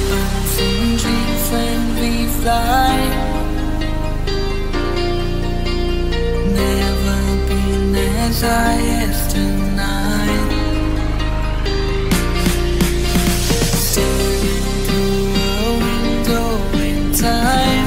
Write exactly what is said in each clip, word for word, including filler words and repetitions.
happens in dreams when we fly. Never been as high as tonight. Staring through a window in time.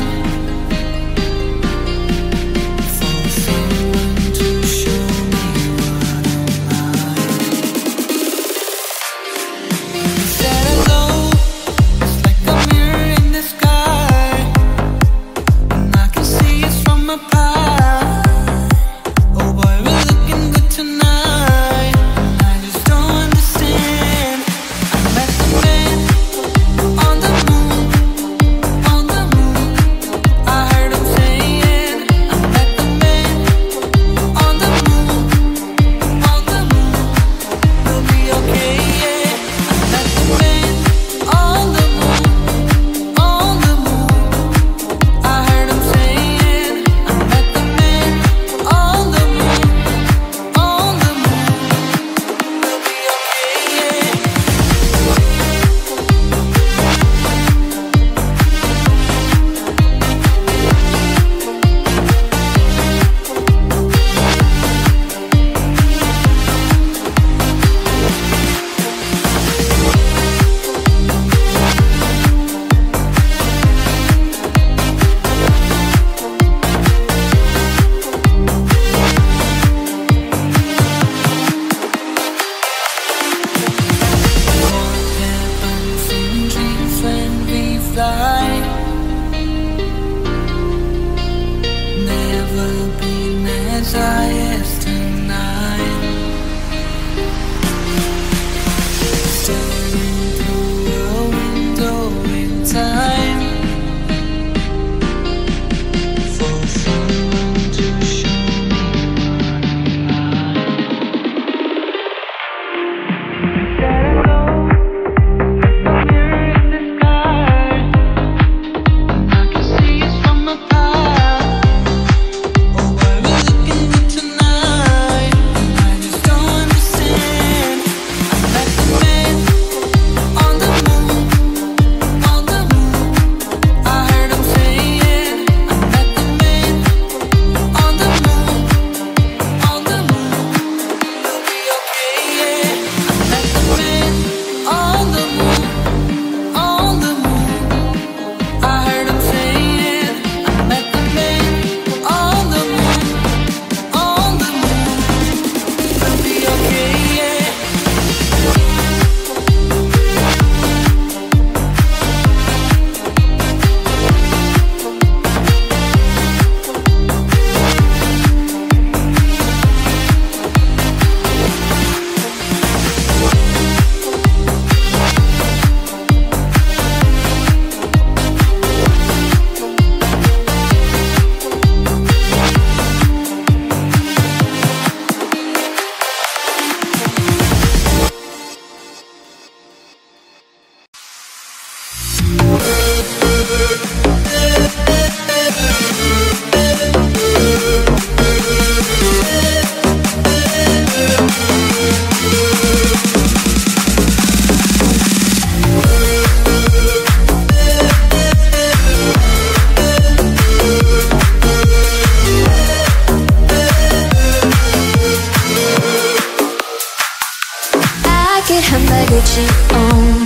Gucci on.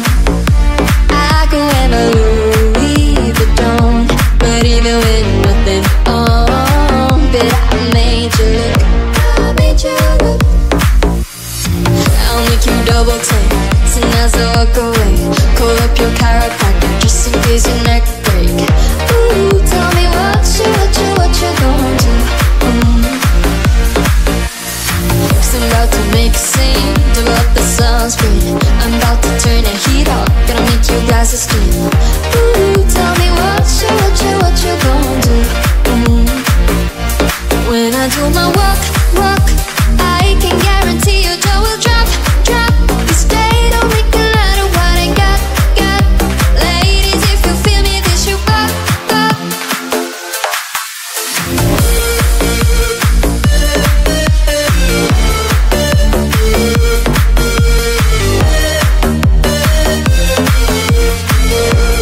I go in a Louis Vuitton, but even with nothing on, but I made you look, I made you look. I'll make you double take, soon as I walk away. Call up your chiropractor just in case your neck break. Ooh, tell me what you, what you, what you gonna do. Mm. I'm about to make a scene, develop the sunscreen. I'm about to turn the heat up, gonna make you guys a steam. Ooh, tell me what you, what you, what you gonna do. Mm. When I do my walk, walk, I can guarantee your jaw will drop, drop. You stay, don't make a lot of what I got, got. Ladies, if you feel me, this you pop, pop. Yeah.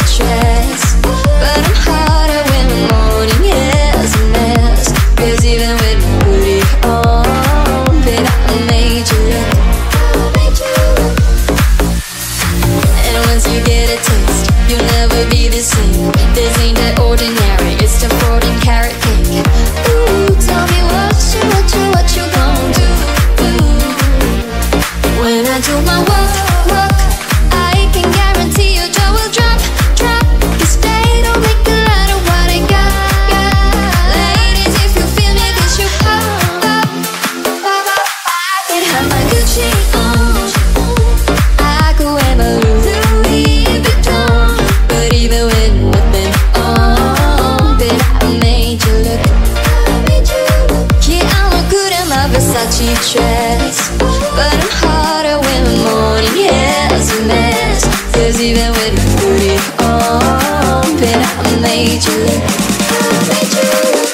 dress, but I'm hotter when the morning is a mess. 'Cause even with my booty on, babe, I made you look. And once you get a taste, you'll never be the same. This ain't that ordinary, it's the fourteen karat cake. Ooh, tell me what you, what you, what you gon' do. When I do my walk, walk, I can guarantee your jaw will drop, drop. 'Cause they don't make a lot of what I got, got. Ladies, if you feel me, this you pop, pop, pop, pop. I can have my Gucci on, I could wear my Louis Vuitton, but even with nothing on, babe, I made you look. Yeah, I look good in my Versace dress, but I'm hotter when the morning is a mess. 'Cause even with my booty on, babe, I made you look. I made you look.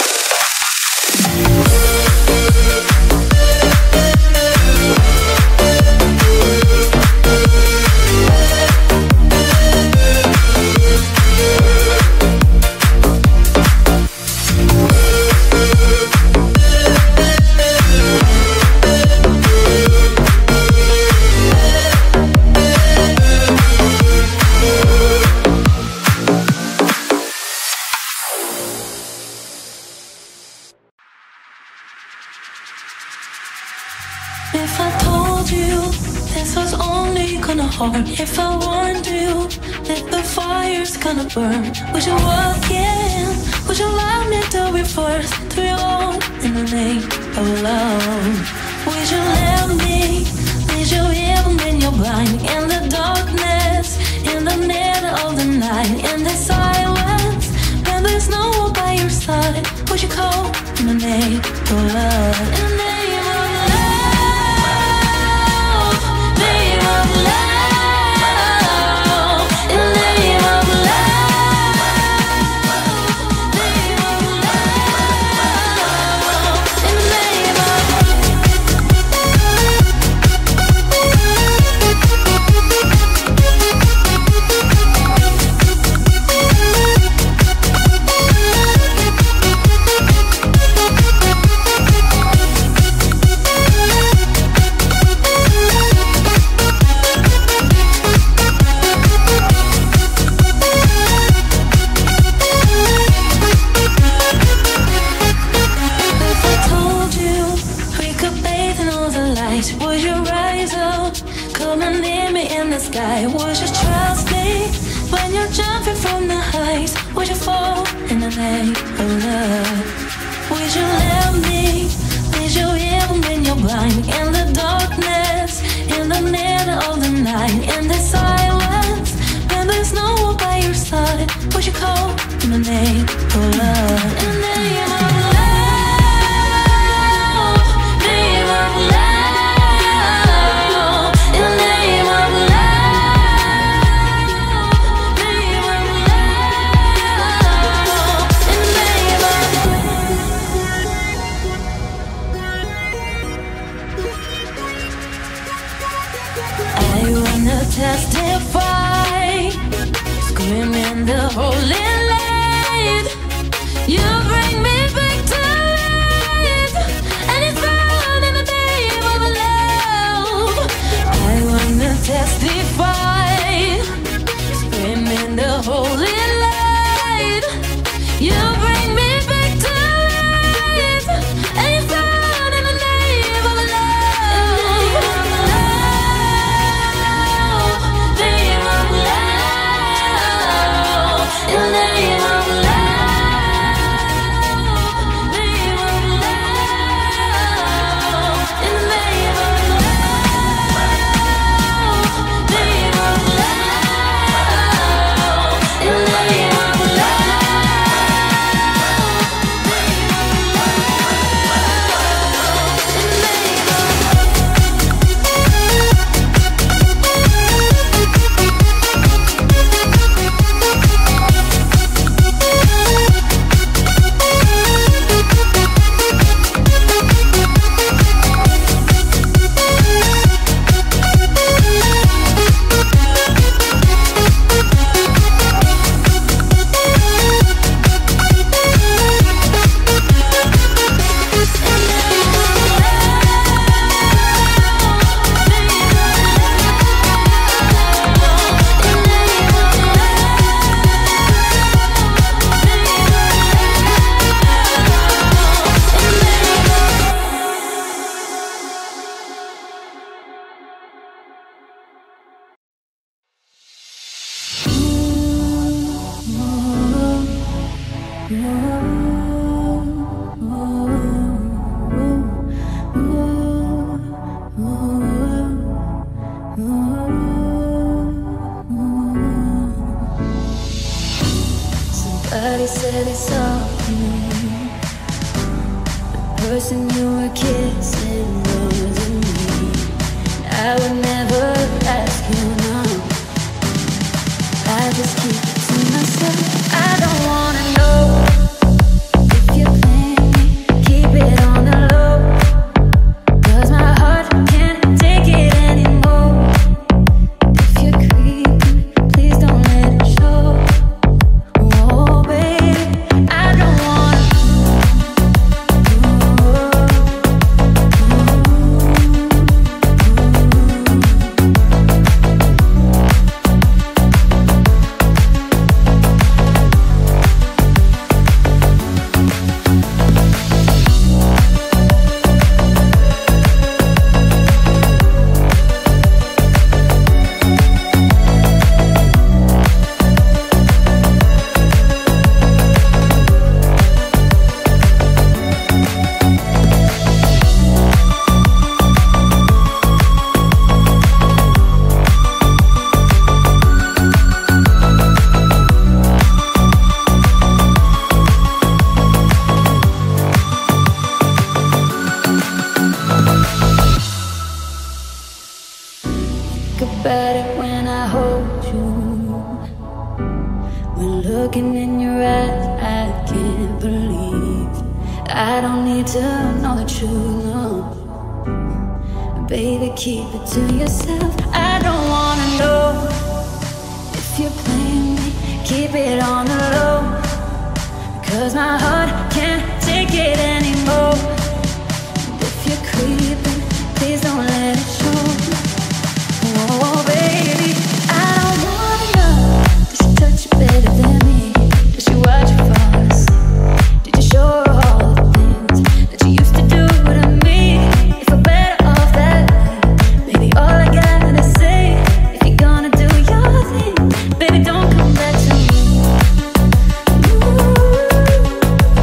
If I told you this was only gonna hurt, if I warned you that the fire's gonna burn, would you walk in? Would you allow me to be first to your own in the name of love? Would you let me lead you even when you're blind? In the darkness, in the middle of the night, in the silence, when there's no one by your side, would you call in the name of love? In the name of would you rise up, come and meet me in the sky? Would you trust me when you're jumping from the heights? Would you fall in the name of love? Would you let me lead you even when you're blind? In the darkness, in the middle of the night, in the silence, when there's no one by your side, would you call in the name of love? In the name of love. Testify, screaming the holy light. You bring me back to life, and it's all in the name of love. I wanna testify, screaming the holy light. You bring me back to life, and it's all in the name of love. In the Somebody said they saw you. The person you were kissing wasn't me. I would never ask you now. I just keep it to myself. I don't wanna know if you're playing me. Keep it on the low, 'cause my heart can't take it anymore. If you're creeping, please don't let it show. Oh baby, I don't wanna. About it when I hold you. When looking in your eyes, I can't believe. I don't need to know the truth, no. Baby, keep it to yourself. I don't wanna know if you're playing me. Keep it on the low, 'cause my heart can't take it anymore. If you're creeping, please don't let it show. Oh baby, I don't wanna know. Does she touch you better than me? Does she watch you fall asleep? Did you show her all the things that you used to do to me? If we're better off that way, baby, all I gotta say, if you're gonna do your thing, baby, don't come back to me. Ooh,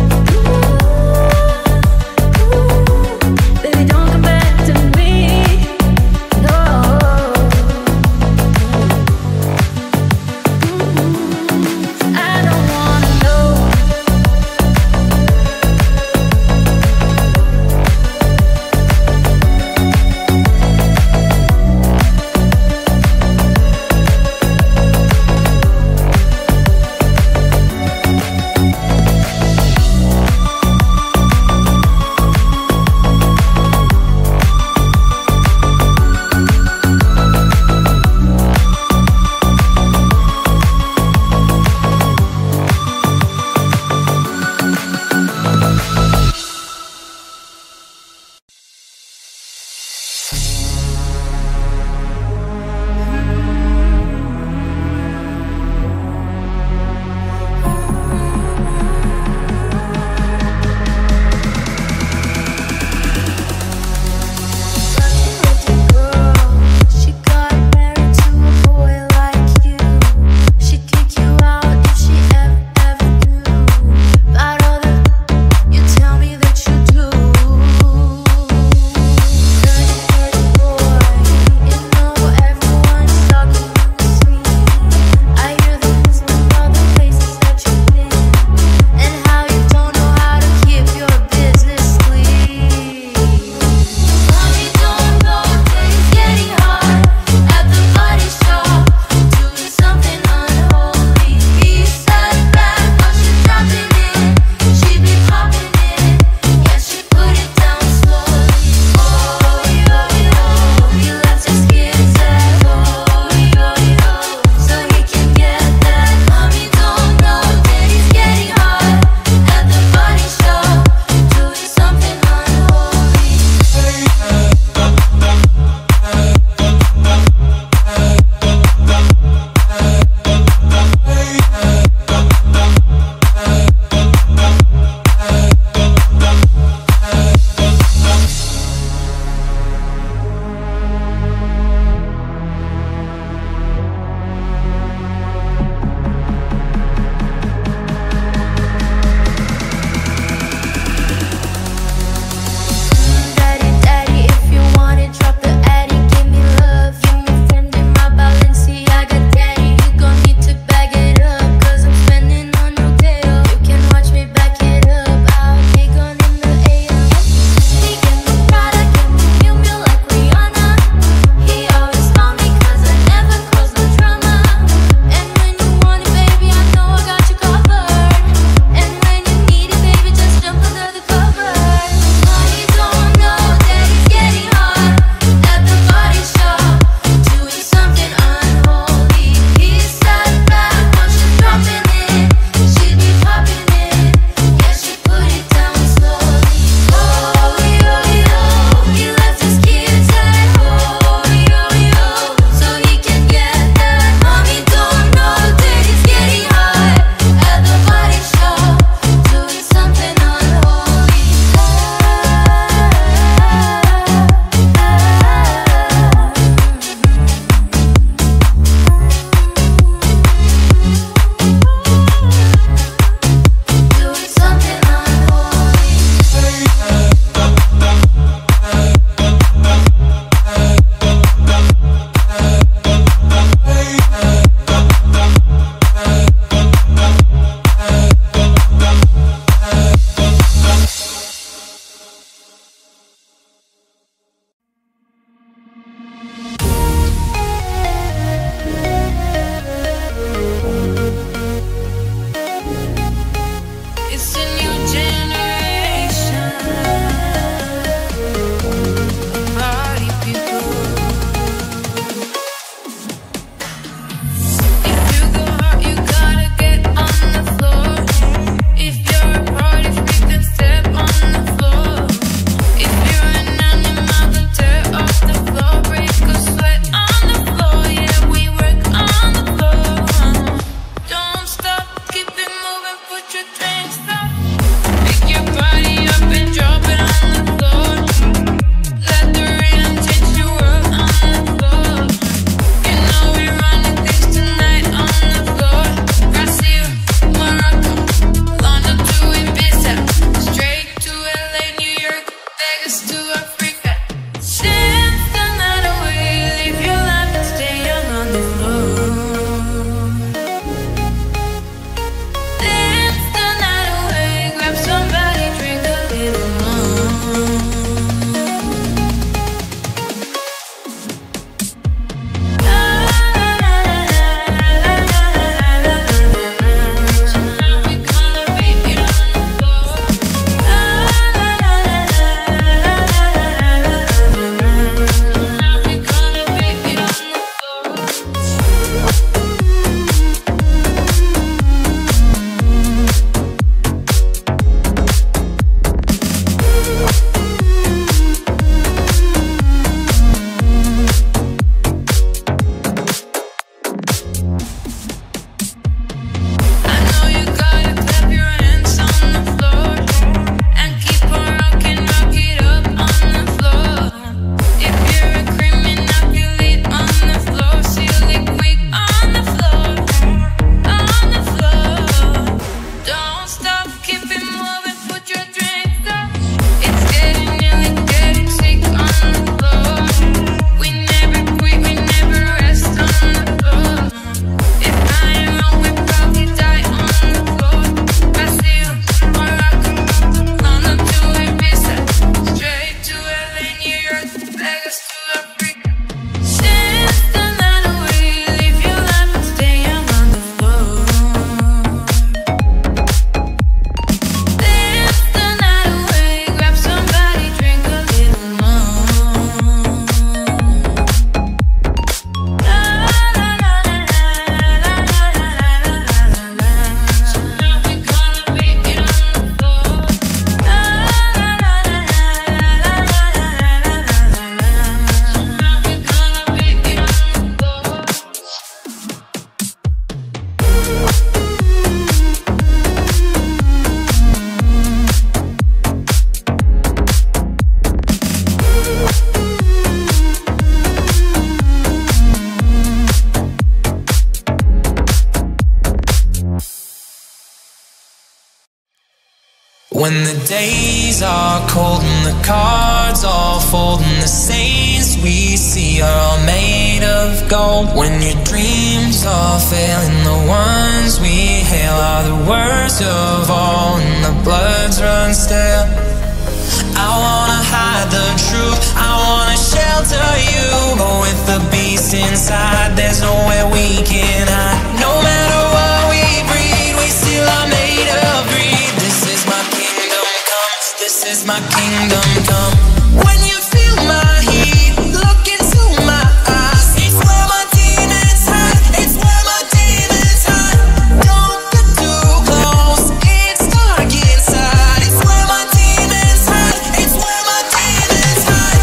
When the days are cold and the cards all fold and the saints we see are all made of gold, when your dreams all fail and the ones we hail are the worst of all and the bloods run stale, I wanna hide the truth, I wanna shelter you, but with the beast inside there's nowhere we can hide. No matter what we breed, we still are made of greed. This is my kingdom come, this is my kingdom come. When you feel my heat, look into my eyes. It's where my demons hide, it's where my demons hide. Don't get too close, it's dark inside. It's where my demons hide, it's where my demons hide.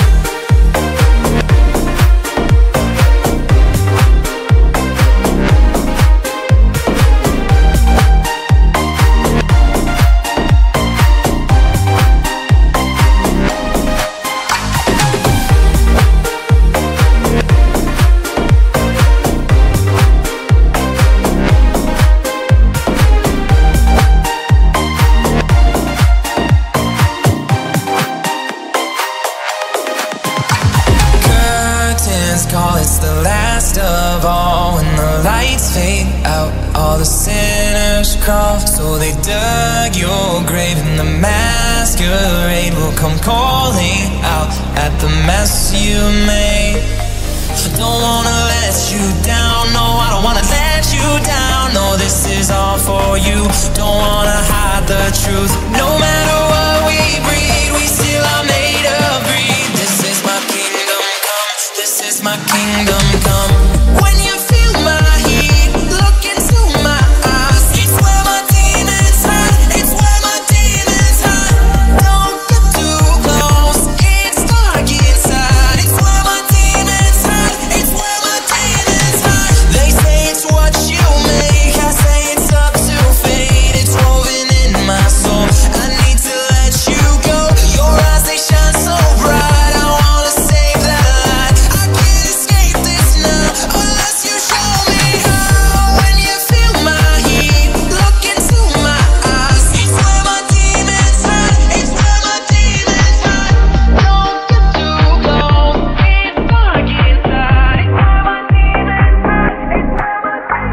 Call, it's the last of all. When the lights fade out, all the sinners crawl. So they dug your grave and the masquerade will come calling out at the mess you made. Don't wanna let you down, no, I don't wanna let you down. No, this is all for you, don't wanna hide the truth. No matter what we breed, we still are made of greed. This is my kingdom come, this is my kingdom come. When you feel my heat, look into my eyes. It's where my demons hide, it's where my demons hide. Don't get too close, it's dark inside. It's where my demons hide, it's where my demons hide. They say it's what you make, I say it's up to fate. It's woven in my soul, I need to let you go. Your eyes, they shine so bright, I wanna save that light. I can't escape this now unless you show me how. When you feel my heat, look into my eyes. It's where my demons hide, it's where my demons hide. Don't get too close, it's dark inside. It's where my demons hide, it's where my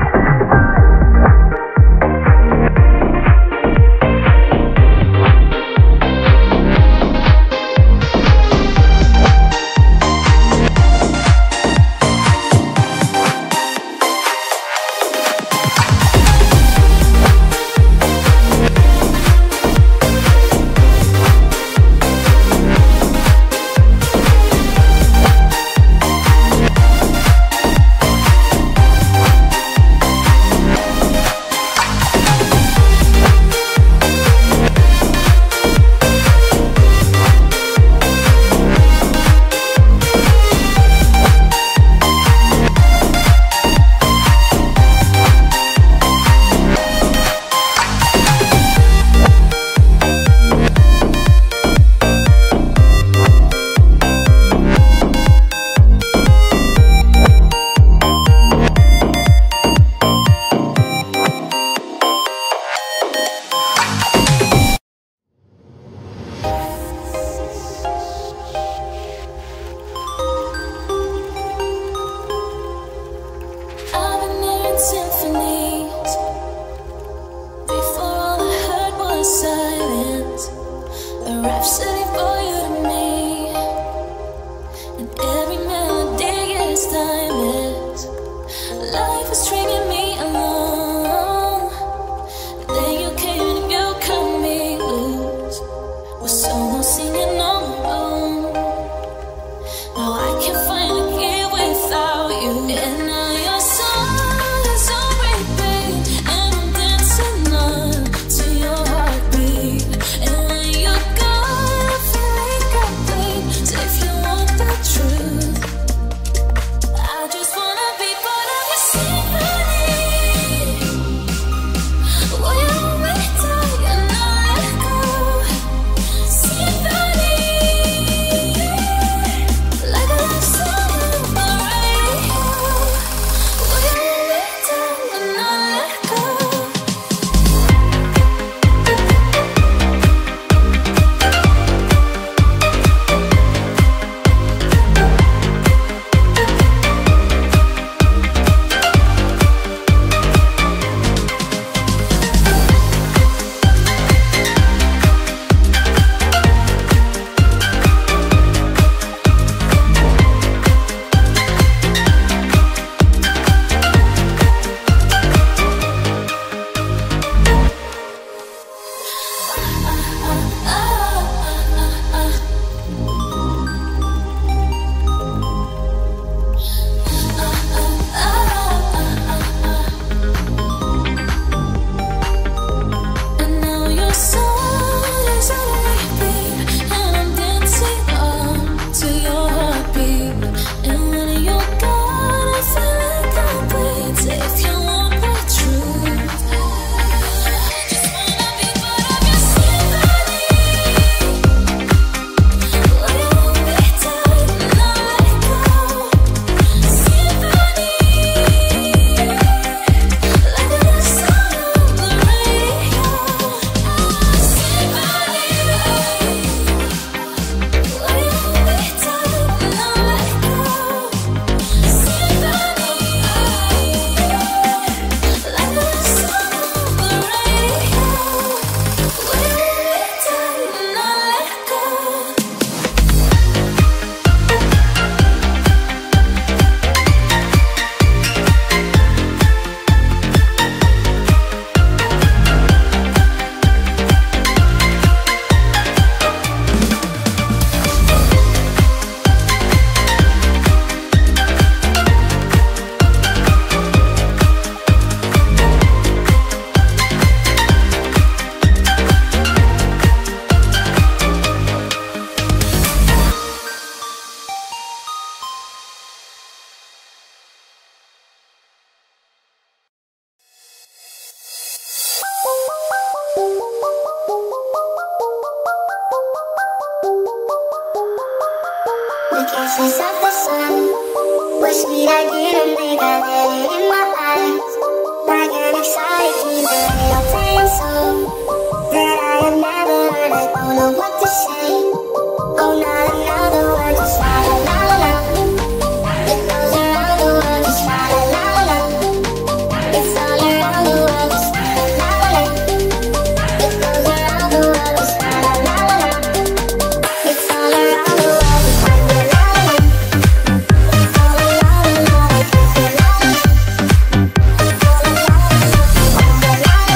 I've been hearing symphonies before all I heard was silence. A rhapsody for you to me, and every melody is timeless. Life is stringing me along, but then you came and you cut me loose. Was someone singing on my own? Now I can't find a key without you. And now your song is on repeat, and I'm dancing on to your heartbeat. And when you're gone, I feel like I bleed. So if you want the truth, I just wanna be part of your secret. faces of the sun. Wish me I didn't think I let it in my eyes. Like an excited dream that I'm playing song that I have never heard. I don't know what to say. Oh, not another word, just la la la la la. It goes around the world, just la la la la la. It's all around the world, just la la la la la. It goes around the world, just la la la la la. It's all around the world, just la la la la la. It's all around the world, just la la la la. It's all around the world, just la la la la.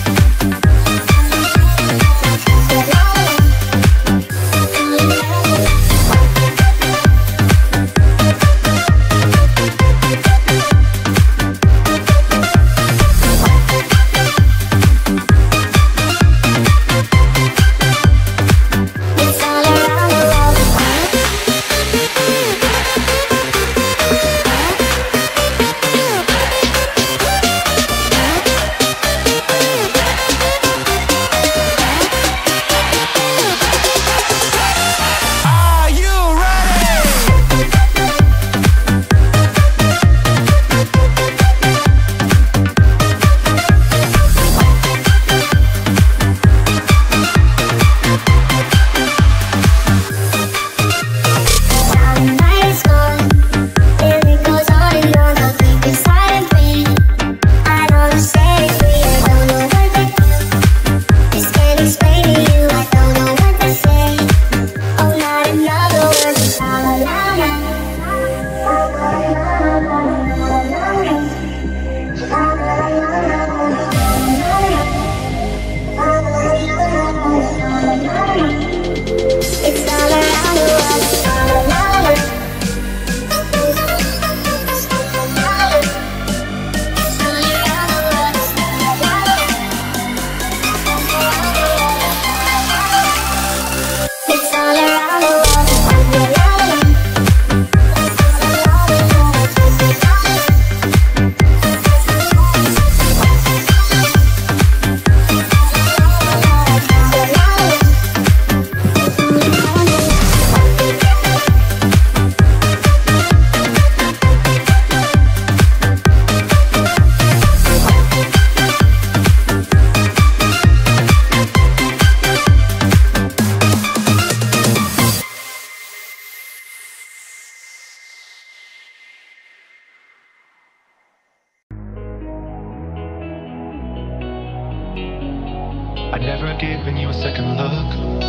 I've never given you a second look,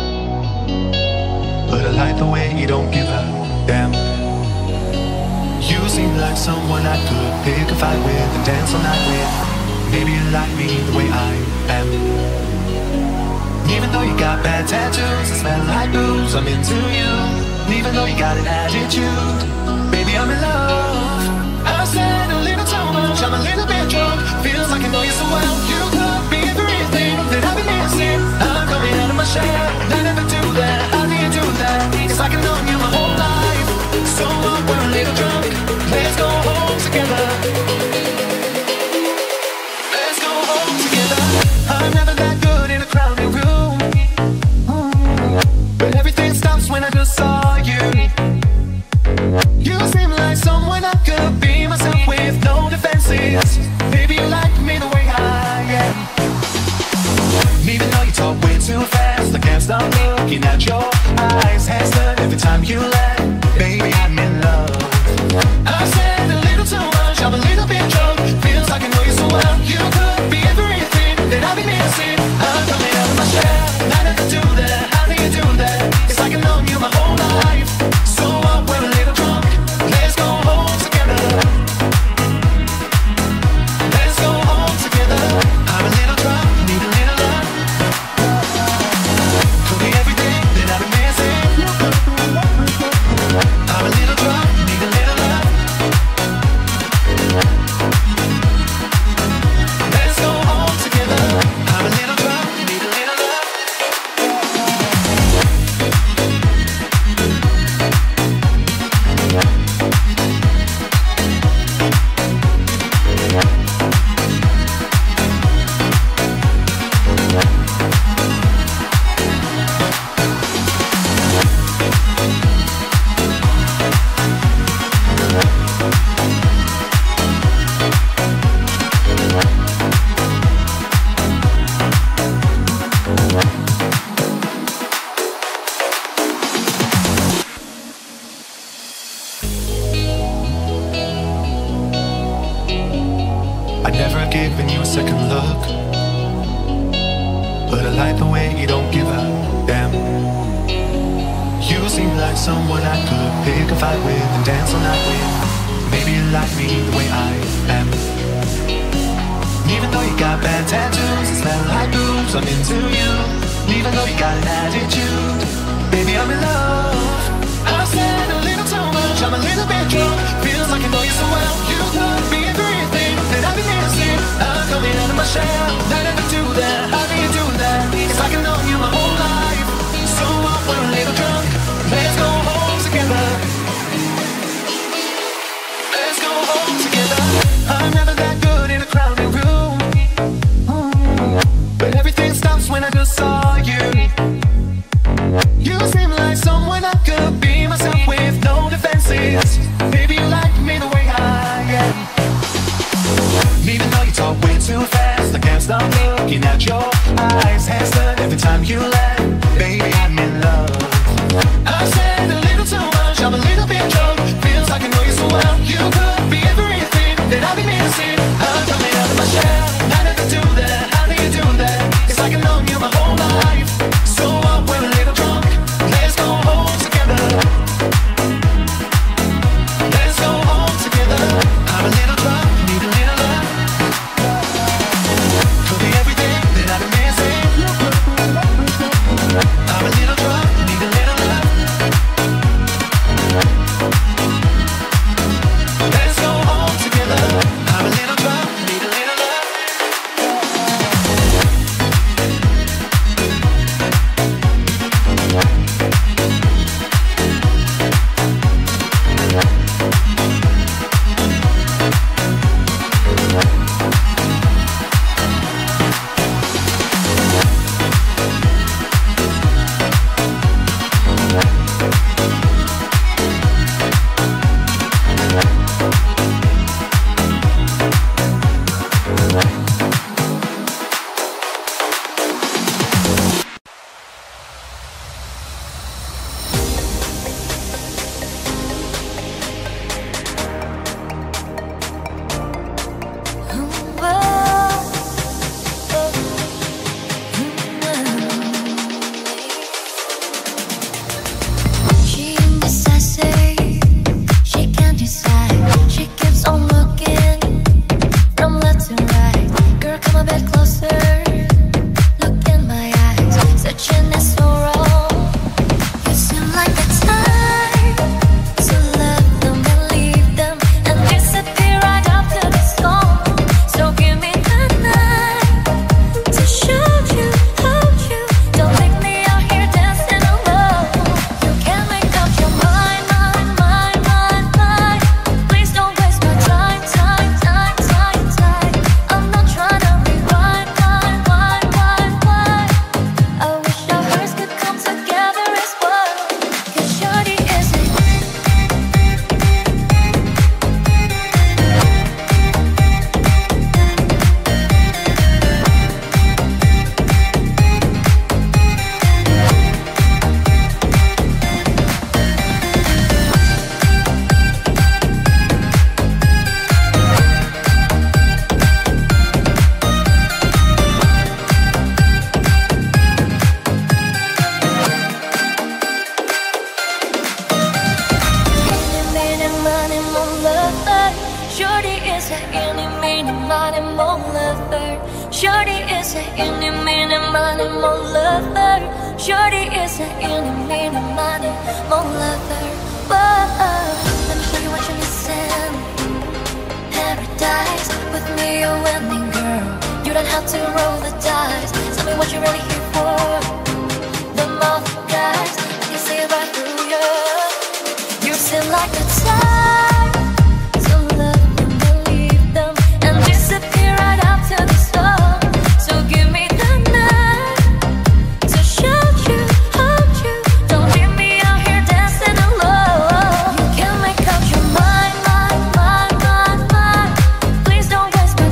but I like the way you don't give a damn. You seem like someone I could pick a fight with and dance all night with. Maybe you like me the way I am. Even though you got bad tattoos and smell like booze, I'm into you. Even though you got an attitude, baby, I'm in love. I said a little too much, I'm a little bit drunk. Feels like I know you so well. You could be everything that I've been missing. I'm coming out of my shell. I never do that, how do you do that? It's like I've known you my whole life. So what, we're a little drunk. Let's go home together. Let's go home together. I'm never that good in a crowded room, but everything stops when I just saw you. You seem like so I'd never given you a second look, but I like the way you don't give a damn. You seem like someone I could pick a fight with and dance all night with. Maybe you like me the way I am. Even though you got bad tattoos and smell like boobs, I'm into you. Even though you got an attitude, baby, I'm in love. I've said a little too much, I'm a little bit drunk. Feels like I know you so well. You could be everything that I've been missing. I'm coming out of my shell. I never do that, how do you do that? It's like I've known you my whole life. So what, we're a little drunk. Let's go home together. Let's go home together. I'm never that good in a crowded room, but everything stops when I just saw you. You seem like someone I could be myself with no defenses. Baby, you like me the way I am. Even though you talk way too fast, I can't stop looking at your eyes. Hands turn every time you laugh. Baby, I'm in love. I've said a little too much, I'm a little bit drunk. Feels like I know you so well. You could be everything that I've been missing. I'm coming out of my shell. I never do that, how do you do that? It's like I've known you my whole life. So what, we're a little drunk. Let's go home together. Let's go home together. I'm a little drunk, need a little love. Could be everything that I've been missing. I'm a little drunk, need a little love. Let's go home together. I'm a little drunk, need a little love. Please don't waste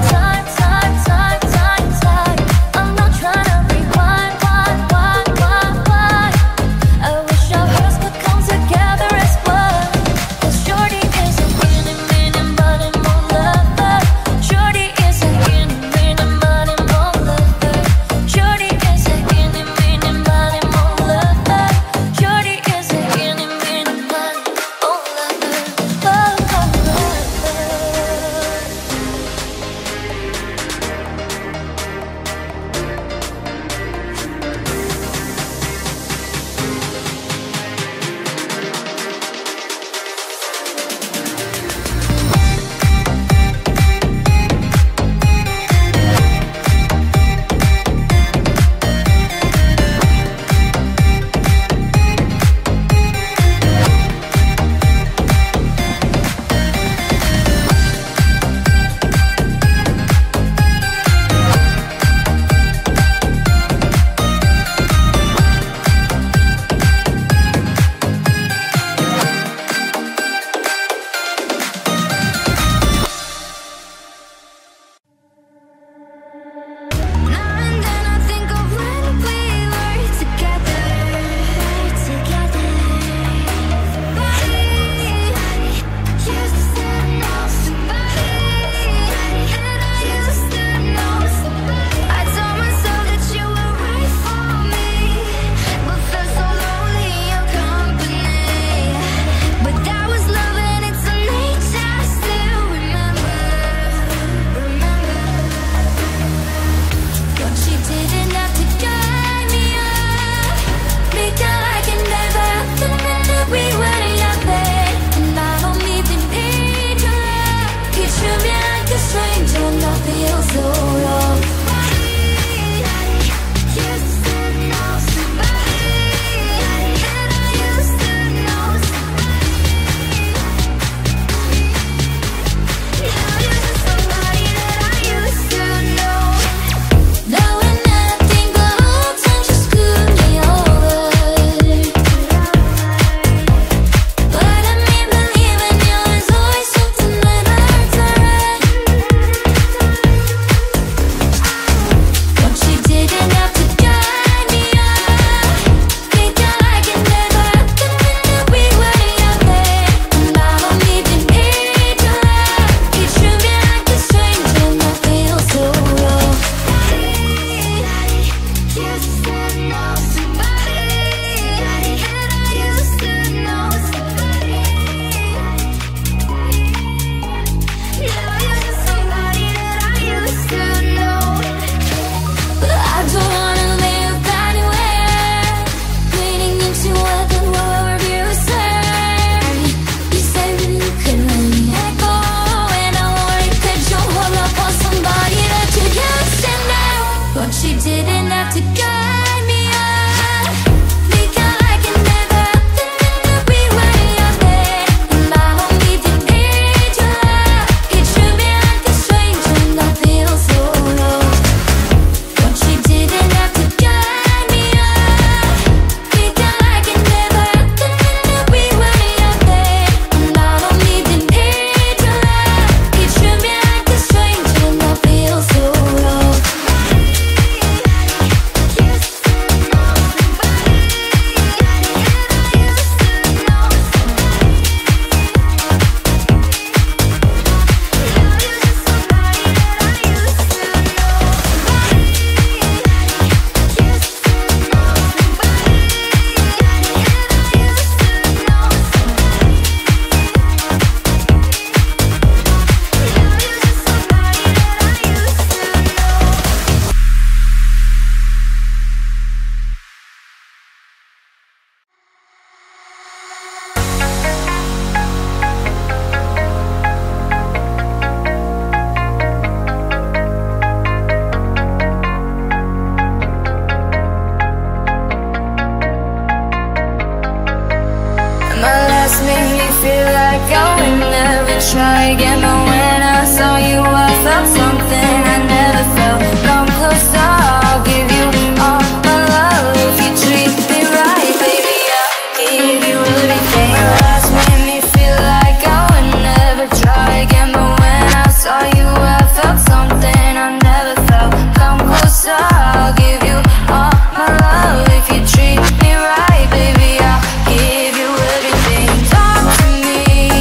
try again, but when I saw you I felt something I never felt. Come closer, I'll give you all my love. If you treat me right, baby, I'll give you everything. Your last made me feel like I would never try again, but when I saw you I felt something I never felt. Come closer, I'll give you all my love. If you treat me right, baby, I'll give you everything. Talk to me,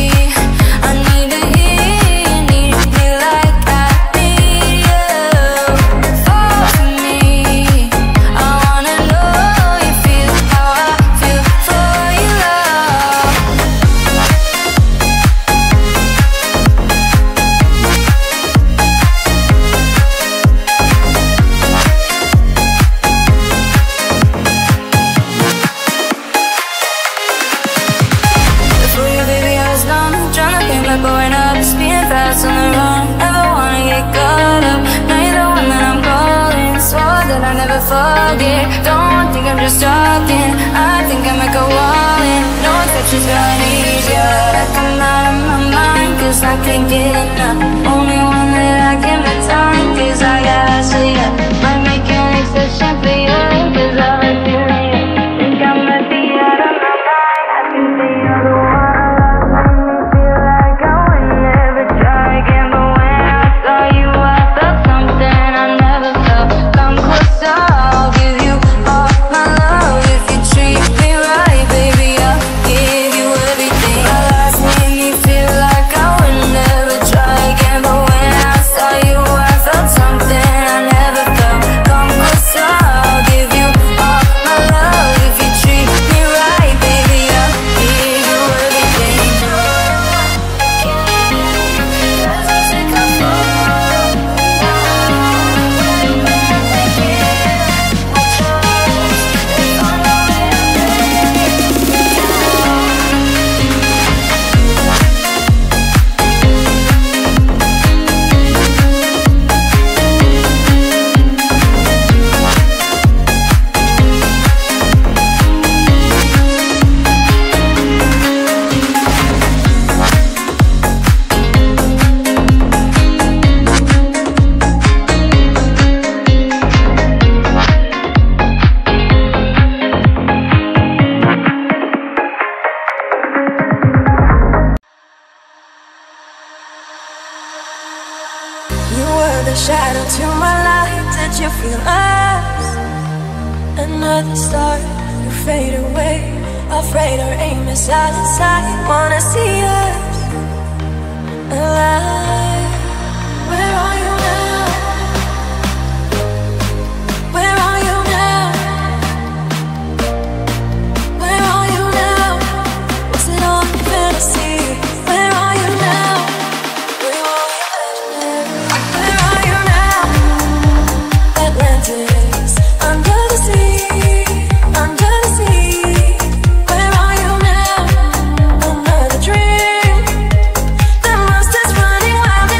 I need to hear you need me like I need you. Fall to me, I wanna know you feel how I feel for you, love. Before you, baby, I was numb, tryna pay my going up, speeding fast on the run. Never wanna get caught up. Now you're the one that I'm calling. Swore that I never forget. Don't think I'm just talking. I think I might go all in. No exceptions, girl, I need ya to come out of my mind, 'cause I can't get enough. Only one that I give my time, 'cause I gotta see ya. Might make an exception for you, 'cause I was feeling you. Think I might be out of my mind. I can see you're the one. Shadow to my light, did you feel us? Another star, you fade away. Afraid our aim is out of sight. Wanna see us alive. Where are you now? Where are you now? Where are you now? Was it all fantasy? Where are you now? Where are you now? Where are you now? Atlantis, under the sea, under the sea. Where are you now? Another dream. The monster's running wild.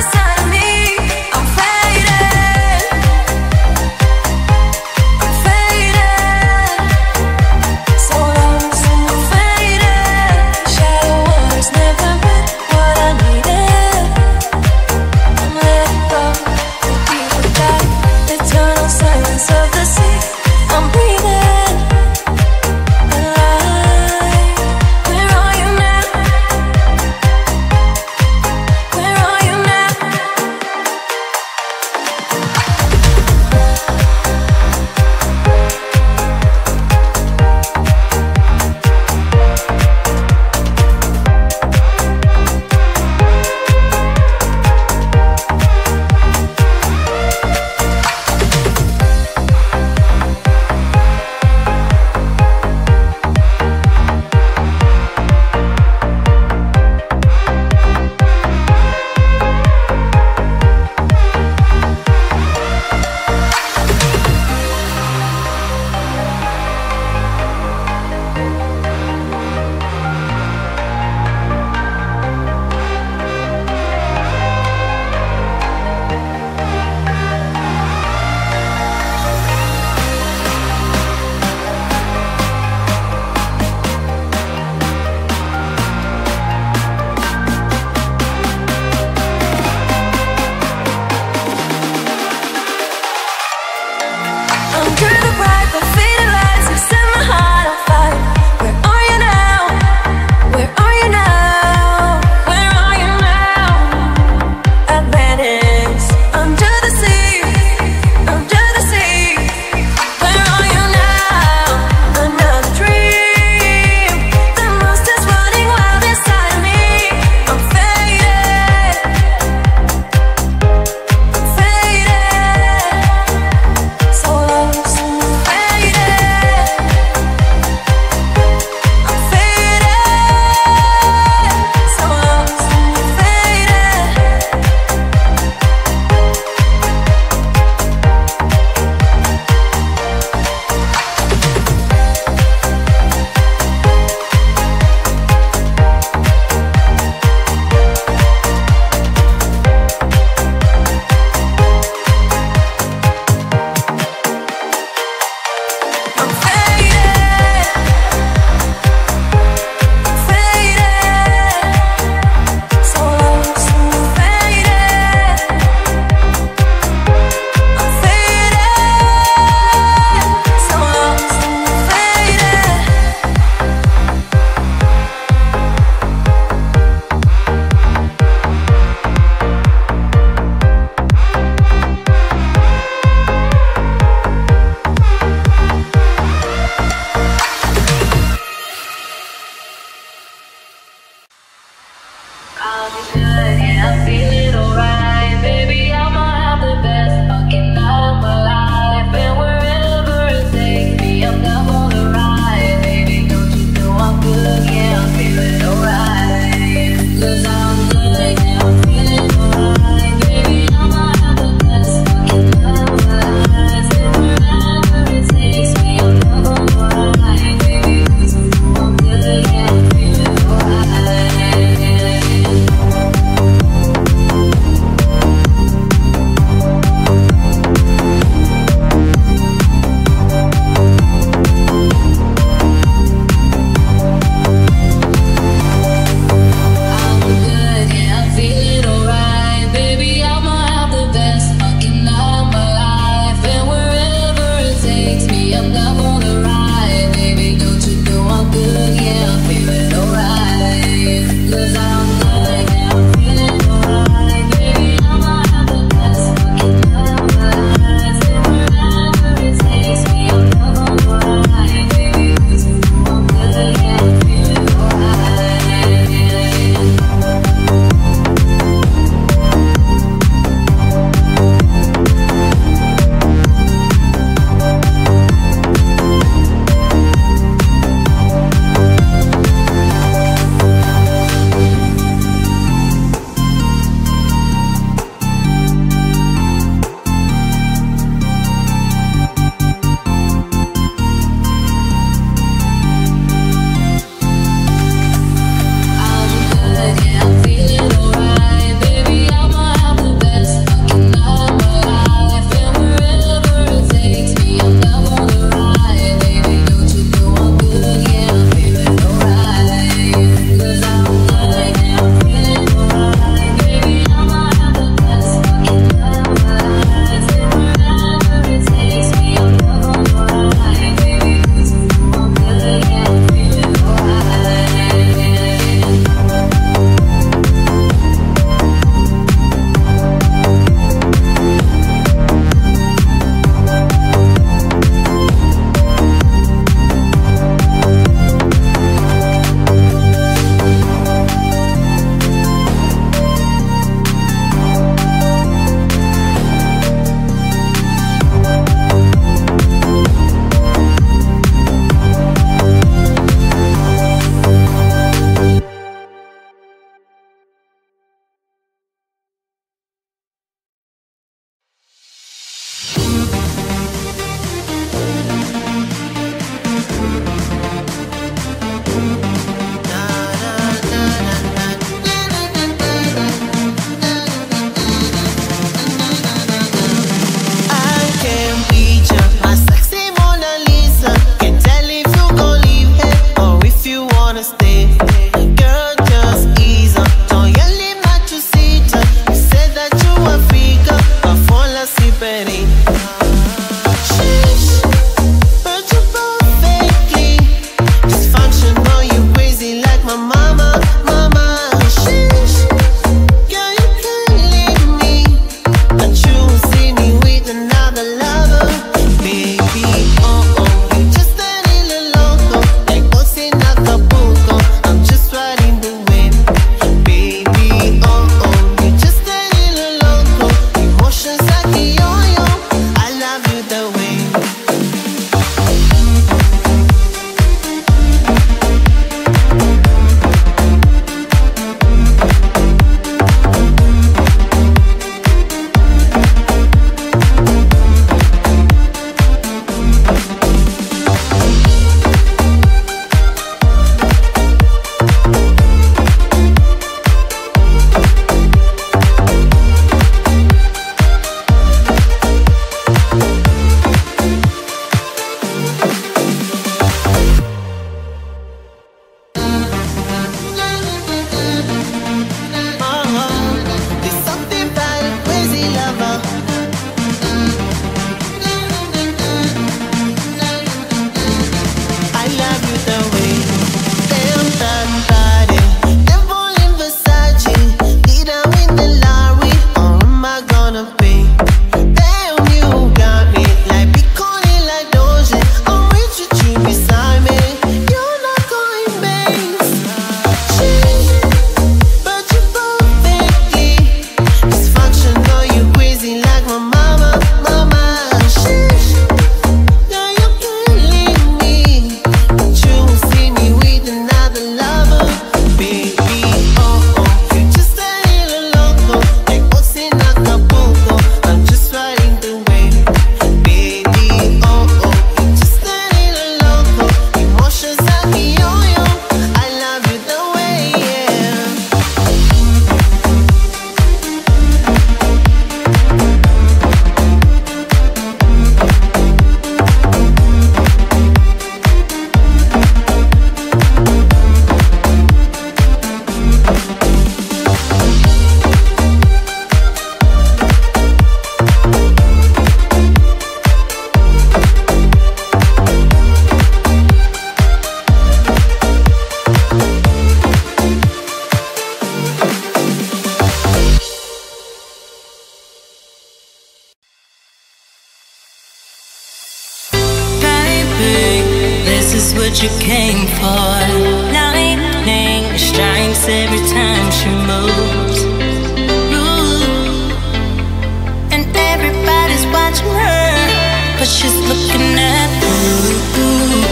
what you came for. Lightning strikes every time she moves. Ooh. And everybody's watching her, but she's looking at you.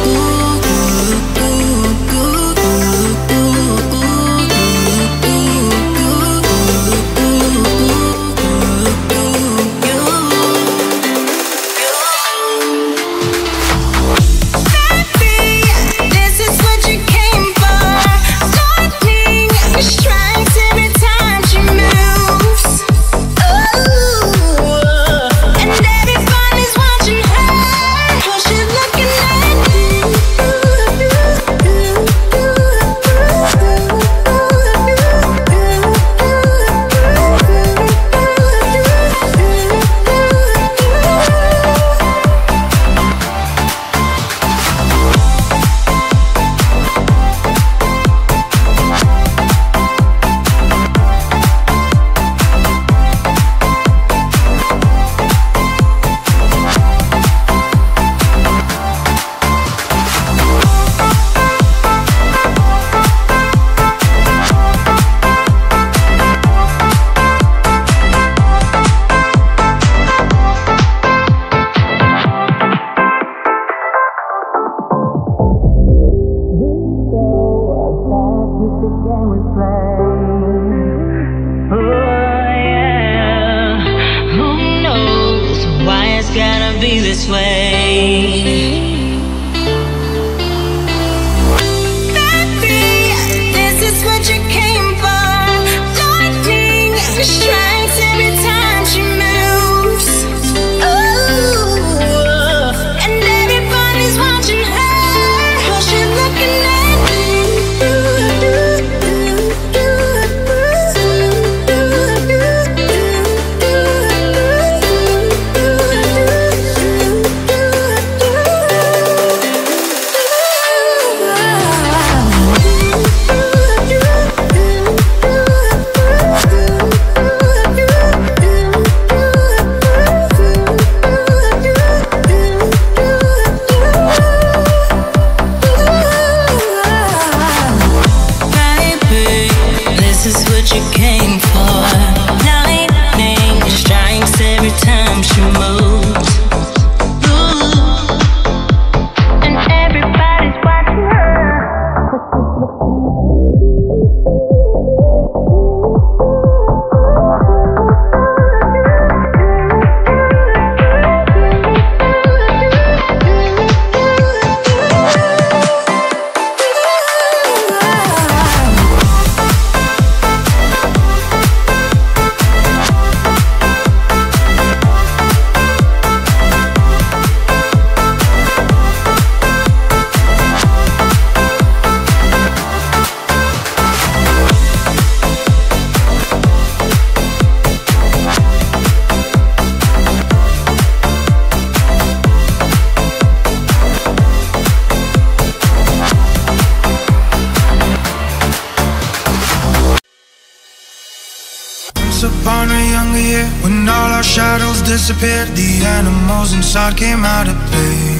Disappeared, the animals inside came out to play.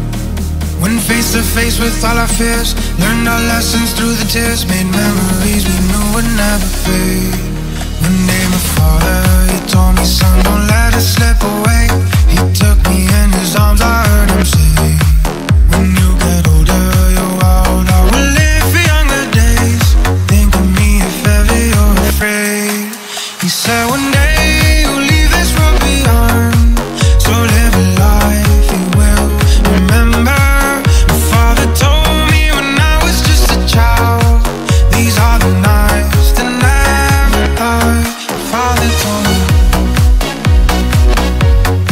When face to face with all our fears, learned our lessons through the tears, made memories we knew would never fade. One day my father, he told me, son, don't let it slip away. He took me in his arms, I heard him say, when you get older, you're wild, I will live for younger days. Think of me if ever you're afraid. He said one day Thank you.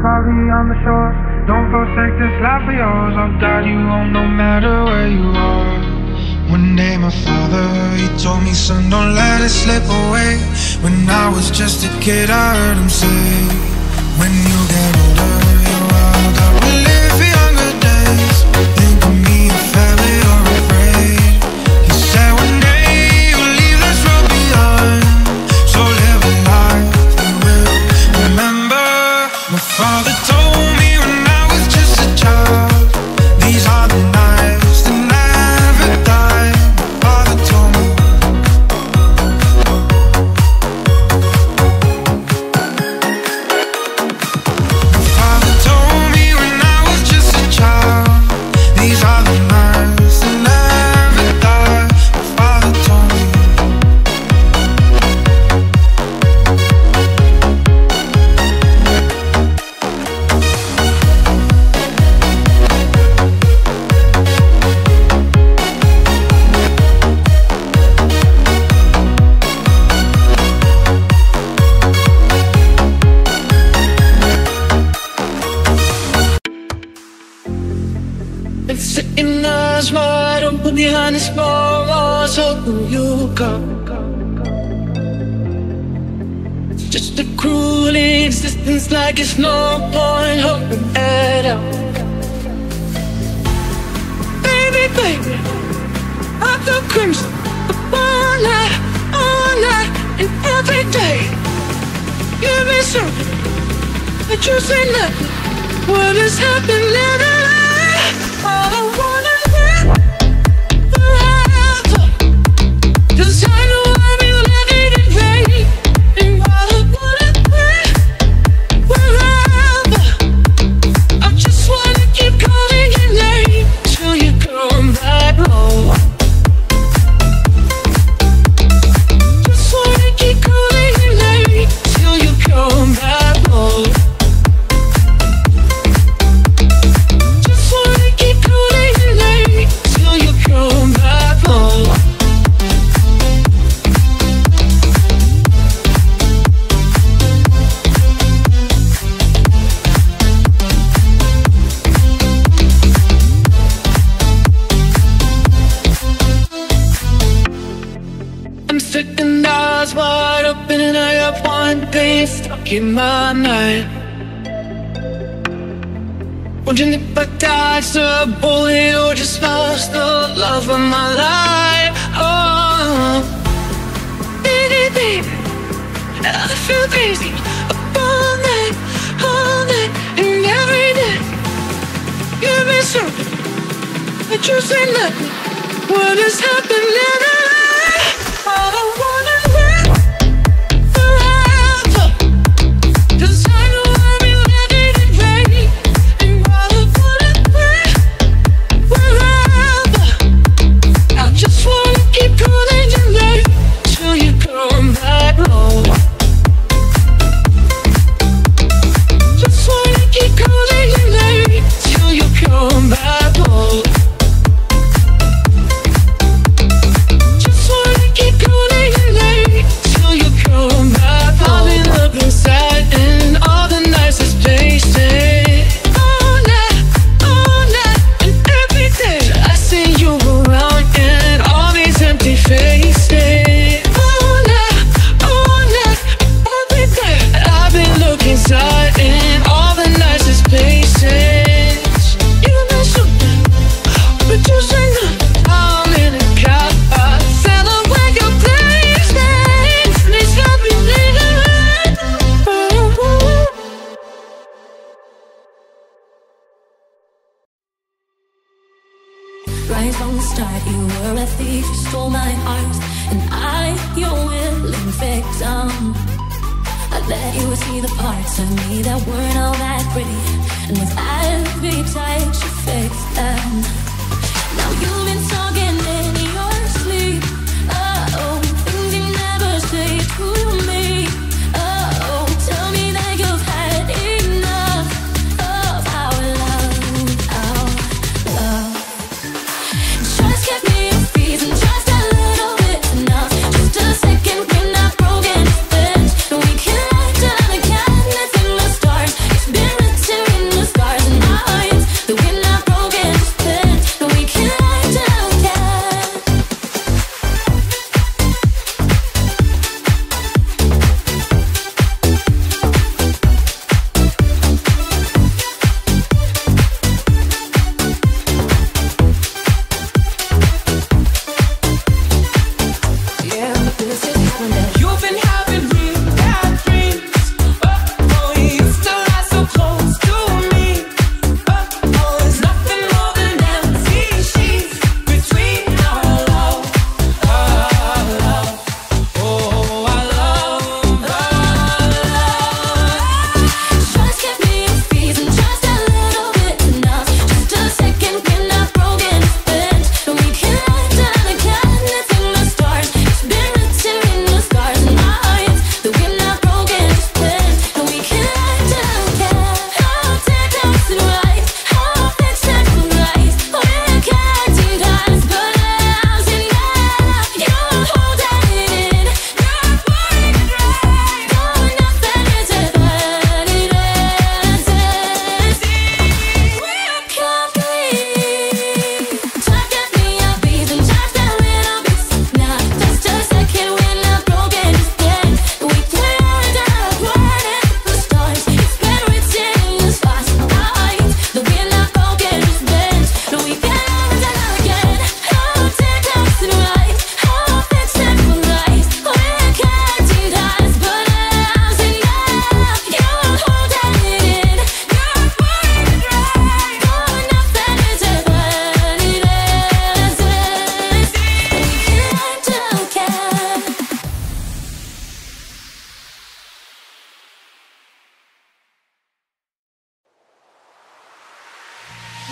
coffee on the shores. Don't forsake this life of yours. I'll guide you home no matter where you are. One day my father, he told me, son, don't let it slip away. When I was just a kid, I heard him say, when you get older, you're wild out, will live for younger days. Think of me if ever you're afraid. He said one day you'll leave this world behind, so live a life you will remember. My father told me when I was just a child, these are the nights that never die. My father told me. My father told me when I was just a child, these are the nights that never die. My father told me. Been sitting eyes wide open behind these four walls, hoping you'll come. It's just a cruel existence, like it's no point hoping at all. Baby, baby, I feel crimson all night, all night, and every day. Give me something, but you say nothing. What is happening? All I wanna live forever, 'cause I know I'm you living in vain. And all I wanna live forever, I just wanna keep calling your name till you come back home. Just wanna keep calling your name till you come back home. Sitting eyes wide open and I have one pain stuck in my mind. Wondering if I dodged a bullet or just lost the love of my life. Oh, baby, baby, I feel crazy all night, all night, and every day. Give me something, but you say nothing. What is happening? All I wanna live forever, 'cause I know I'm you living in vain. And all I wanna live forever, I just wanna keep calling your name till you come back home. Just wanna keep calling your name till you come back home. Right from the start, you were a thief, you stole my heart, and I, your willing victim. I let you see the parts of me that weren't all that pretty, and with every touch you fixed them. Now you've been talking in your sleep, oh, things you never say to me. Oh, tell me that you've had enough of our love, our love. Just give me a reason, just a little bit enough. Just a second, we're not broken, then we can let down the cabinets in the stars. It's been written.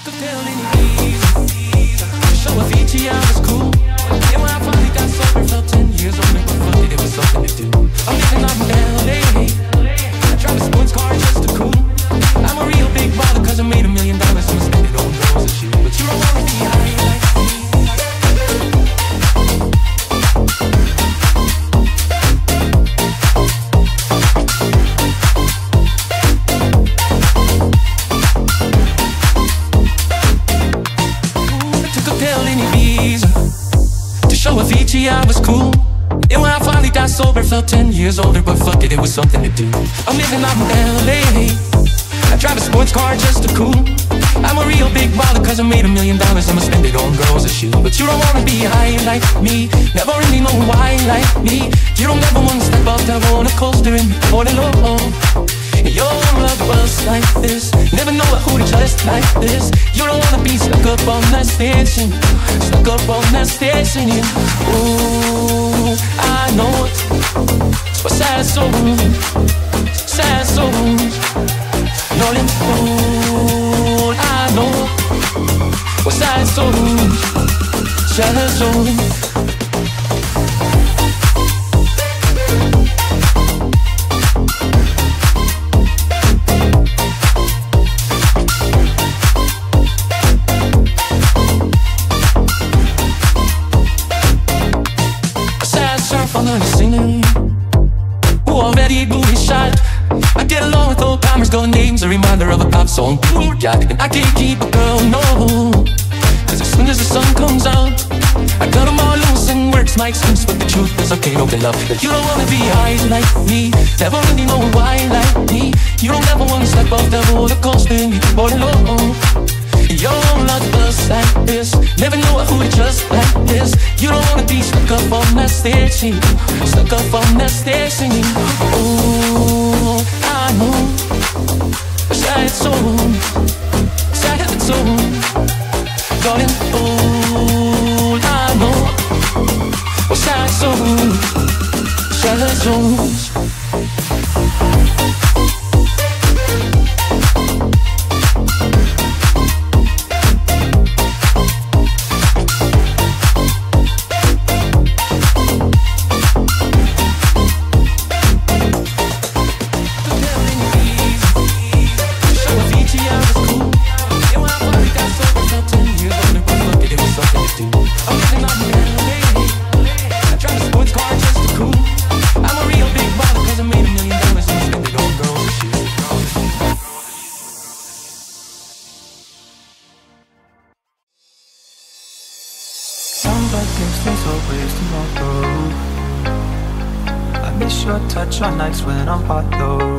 Felt ten years older, but fuck it, it was something to do. I'm living out in L A. I drive a sports car just to cool. I'm a real big baller cause I made a million dollars. I'ma spend it on girls and shit. But you don't wanna be high like me. Never really know why like me. You don't ever wanna step up that roller coaster and be falling low. You don't love us like this. Never know who to trust like this. You don't wanna be stuck up on that station. Stuck up on that station. Ooh, I know it. It's for sad souls, sad souls. Rolling cold, I know. For sad souls, sad souls. A reminder of a pop song, yeah, and I can't keep a girl, no. Cause as soon as the sun comes out, I cut them all loose and works my excuse. But the truth is I can't open up that you don't wanna be high like me. Never really know why like me. You don't ever wanna step off the roller coaster and get bored low. You don't love us like this. Never know who to trust like this. You don't wanna be stuck up on that station. Stuck up on that station. Oh, I know. Sad soul, sad soul, darling, oh, I know. Oh, sad soul, sad souls. On nights when I'm hot though,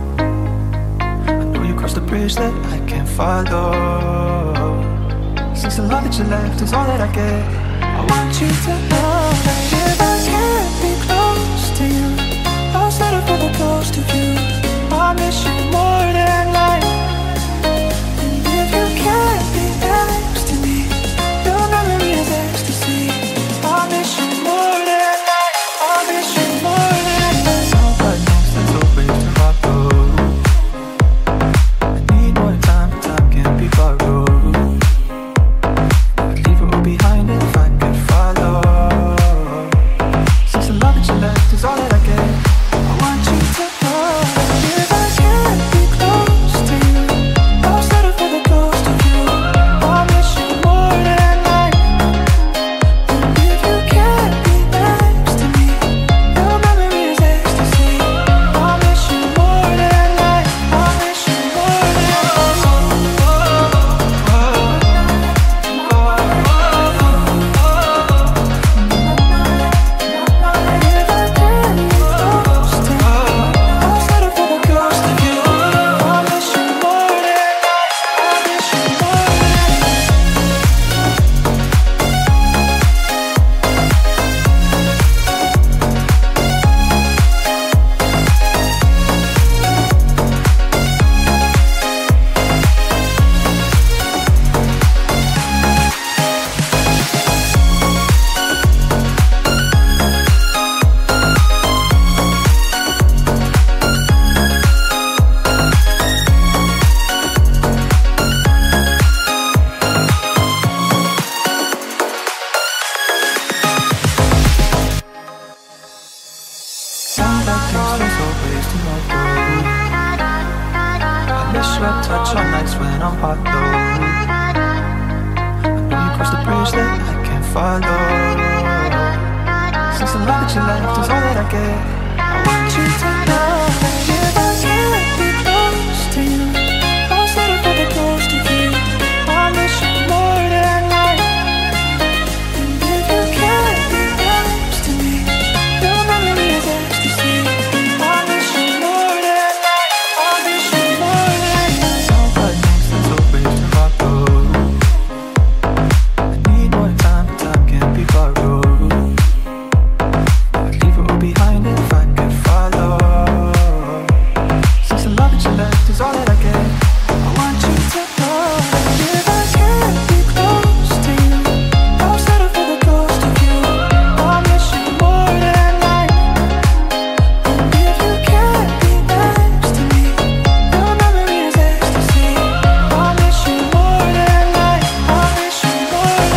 I know you crossed the bridge that I can't follow. Since the love that you left is all that I get, I want you to know that if I can't be close to you, I'll settle for the ghost of you. I miss you more than life. And if you can't be next to me, your memory is ecstasy. I miss you more than life. I miss you more than all that I get. I want you to know if I can't be close your touch on nights when I'm hot low. I know you crossed the bridge that I can't follow. Since the love that you left is all that I get, I want you to know that if I can't be close to you, I'll settle for the ghost of you. I miss you more than life. And if you can't be close to me, your memory is ecstasy. I miss you more than life. I miss you more than life. All but next is always to follow. I need more time, but time can't be borrowed. I'd leave it all behind if I could follow. Since the love that you left is all that I get, I want you to know that if I can't be close to you, I'll settle for the ghost of you. I miss you more than life. And if you can't be next to me, your memory is ecstasy. I miss you more than life. I miss you more than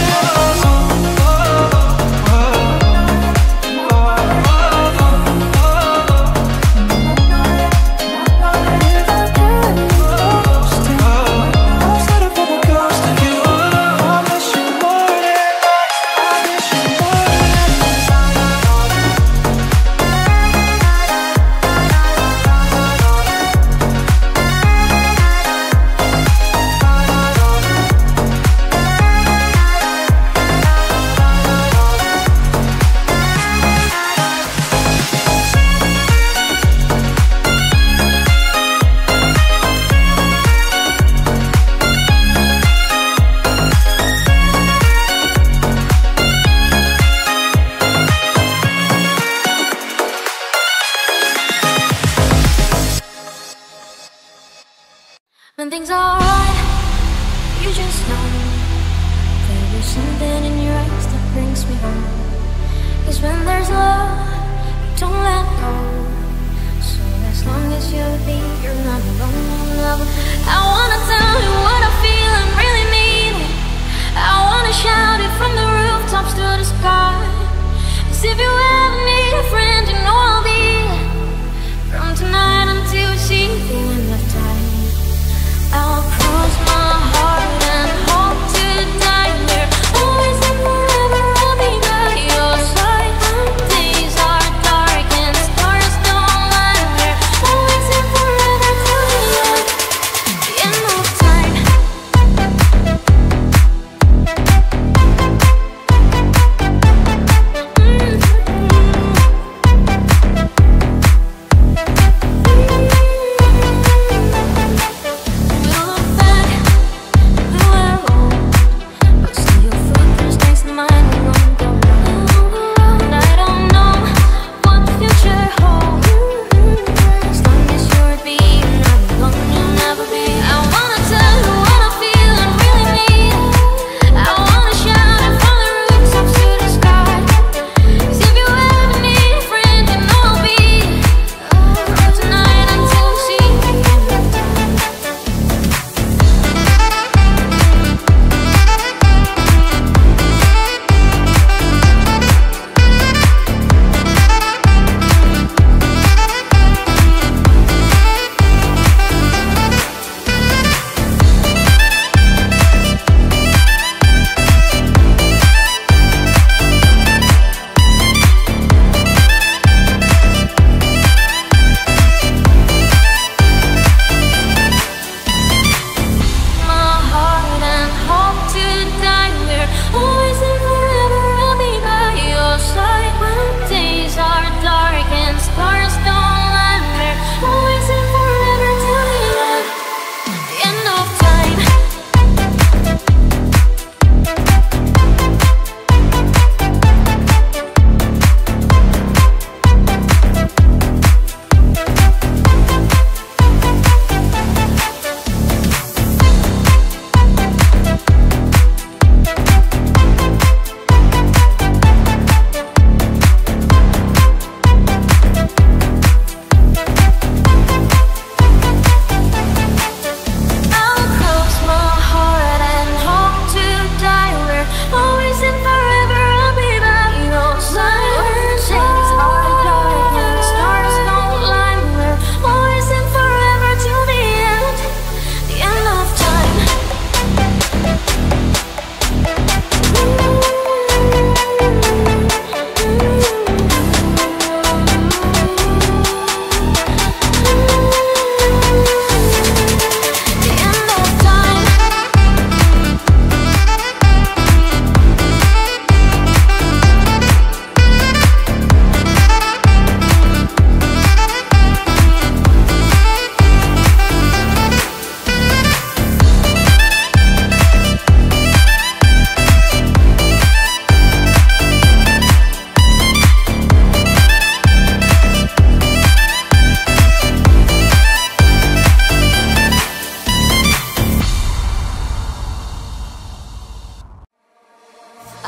when things are right, you just know there is something in your eyes that brings me home. Cause when there's love, you don't let go. So as long as you're here, you're not alone. I wanna tell you what I feel and really mean it. I wanna shout it from the rooftops to the sky. Cause if you ever need a friend, you know I'll be there. From tonight until we see the end of time, I'll cross my heart and hope to die here. Always and forever I'll be by your side. When days are dark and stars don't light here. Always and forever till the end, the end of time. Mm-hmm.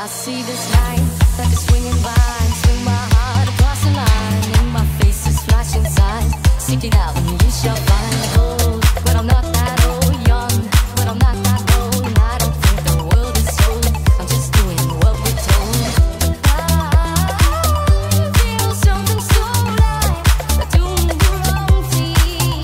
see this light like a swinging vine. Swing my heart across the line. In my face is flashing signs. Seek it out and you shall find. Oh, but I'm not that old, young, but I'm not that old. And I don't think the world is sold. I'm just doing what we're told. I feel something so right, but doing the wrong thing.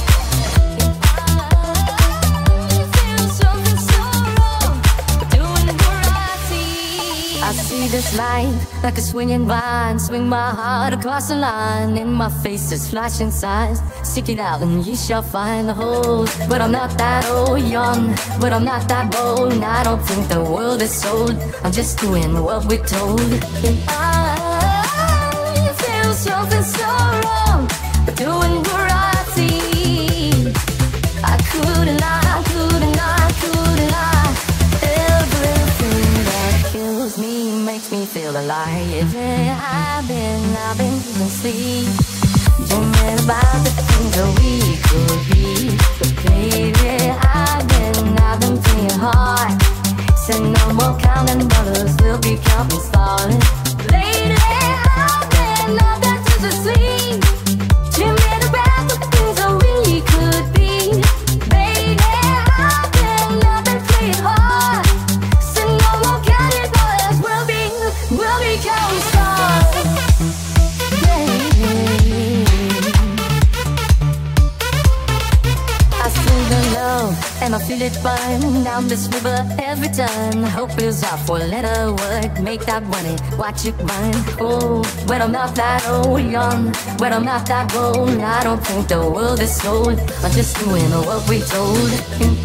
I feel something so wrong, but doing the right thing. I see this light like a swinging vine. Swing my heart across the line. In my face is flashing signs. Seek it out and ye shall find the holes. But I'm not that old, young, but I'm not that bold. And I don't think the world is sold. I'm just doing what we're told. And I feel something so wrong, but doing the right thing. I couldn't lie, couldn't lie, couldn't lie. Everything that kills me makes me feel alive. Yeah, I've been, I've been losing sleep, dreaming about the things that we could be. But baby, I've been, I've been playing hard. Said no more counting dollars, we'll be counting stars. Lately, I've been, I've been losing sleep, dreaming about the things that we could be. Baby, I've been, I've been playing hard. Said no more counting dollars, we'll be, we'll be counting stars. Yeah. I feel the love and I feel it burn down this river every turn. Hope is out for letter work, make that money, watch it burn. Oh, but I'm not that old, young, but I'm not that bold. I don't think the world is sold. I'm just doing what we told. And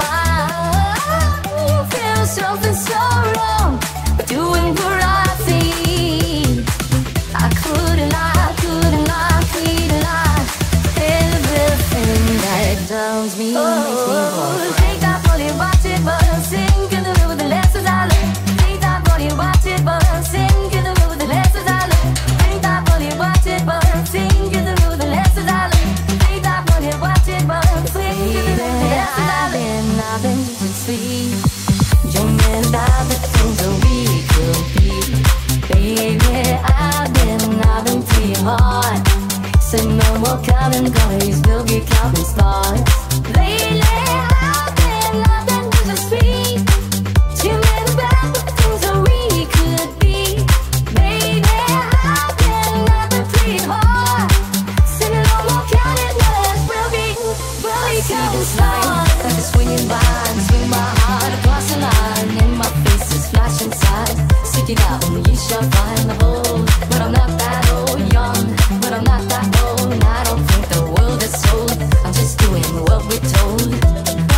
I feel something so wrong, but doing the right thing. I couldn't lie, couldn't lie, couldn't lie. Everything that downs me makes me walk. Take that body, watch it burn, sing in the river, the lessons I learned. Take that body, watch it burn, sing in the river, the lessons I learned. Take that body, watch it burn, sing in the river, the lessons I learned. Take that body, watch it burn, sing in the river, the lessons I learned. I've been losing sleep, dreaming about the things that we could be. Baby, I've been, I've been playing hard. Said no more counting glories, we'll be counting stars. Lately, I've been, I've been losing sleep, dreaming about the things that we could be. Baby, I've been, I've been playing hard. Said no more counting glories, we'll be, we'll be counting stars. Like a swinging vine, swing my heart across the line. In my face is flashing signs. Seek it out and you shall find the hole. But I'm not that old, young, but I'm not that old. And I don't think the world is sold. I'm just doing what we're told. I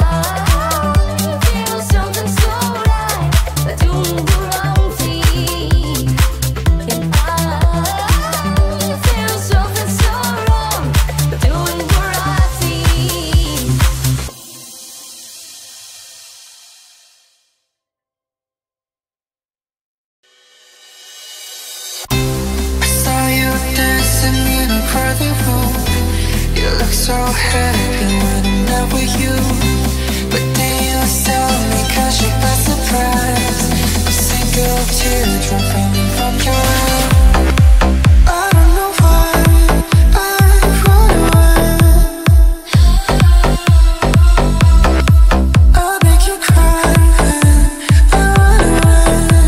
feel something so right, but doing the wrong thing. And I feel something so wrong, but doing the right thing. You look so happy when I'm not with you, but then you tell me, cause you by surprise. A single teardrop falling from your eye. I don't know why I run away. I'll make you cry when I run away.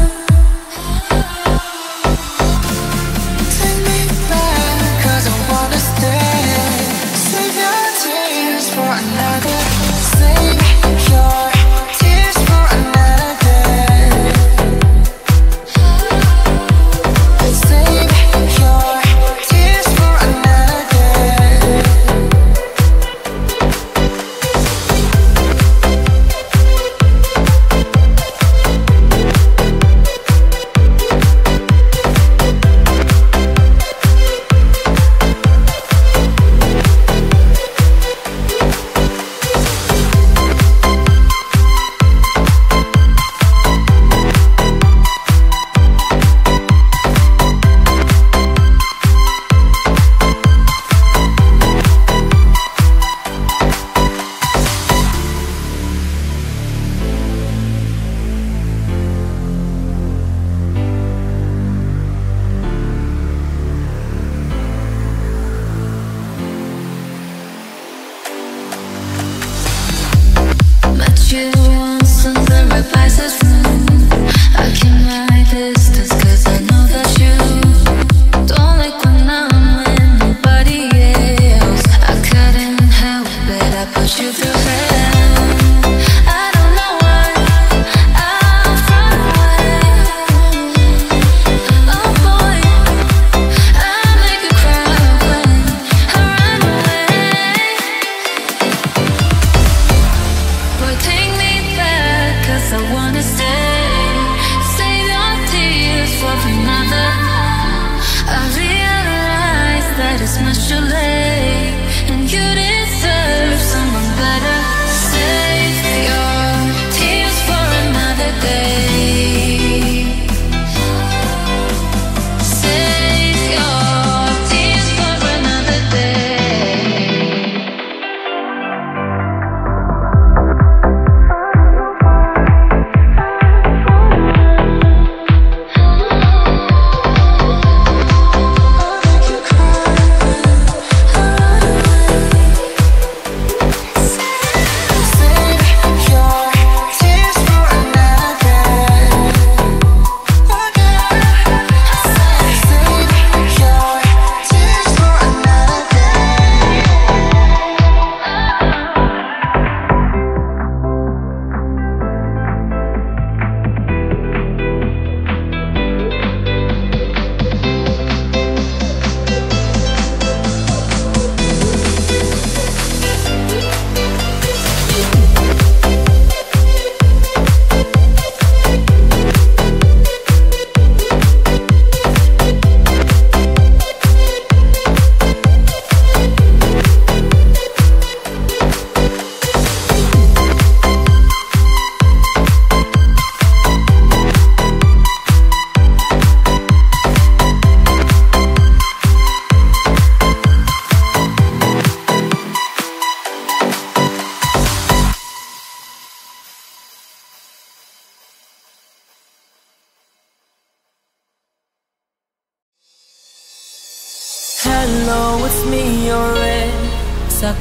Take me back, cause I wanna stay. Save your tears.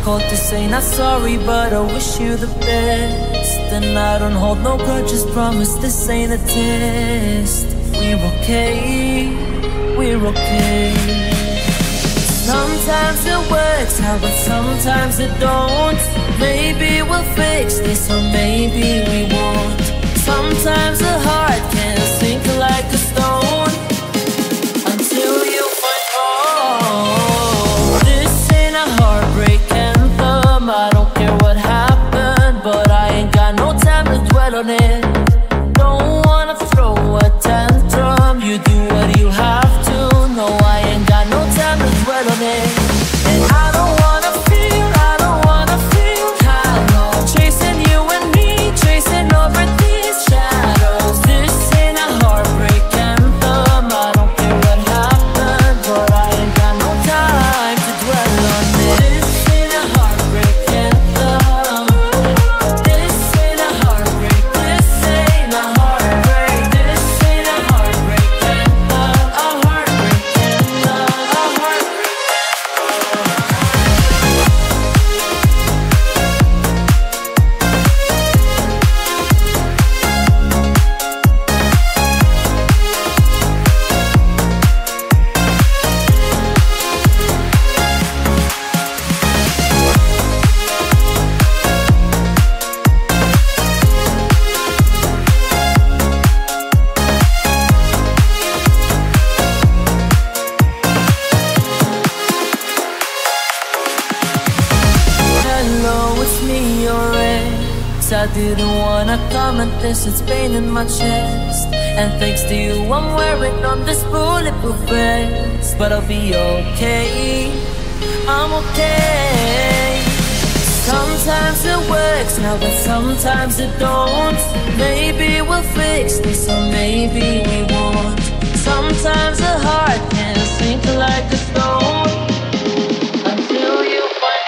difficult to say not sorry, but I wish you the best. And I don't hold no grudges, promise this ain't a test. We're okay, we're okay. Sometimes it works out, but sometimes it don't. Maybe we'll fix this, or maybe we won't. Sometimes a heart can sink like a stone until you find home. This ain't a heartbreak anthem. I don't care what happened, but I ain't got no time to dwell on it. Don't wanna throw a tantrum. You do what you have to. No, I ain't got no time to dwell on it. And I don't wanna feel, I don't wanna feel hollow, chasing you and me, chasing over these shadows. This ain't a heartbreak anthem. I don't care what happened, but I ain't got no time to dwell on it. This ain't a heartbreak anthem. This ain't a heartbreak. This ain't a heartbreak. This ain't a heartbreak anthem. A heartbreak anthem. A heartbreak anthem. Hello, it's me, your ex. I didn't wanna comment this, it's pain in my chest. And thanks to you, I'm wearing on this bulletproof vest. But I'll be okay, I'm okay. Sometimes it works now, but sometimes it don't. Maybe we'll fix this, or maybe we won't. Sometimes a heart can sink like a stone until you find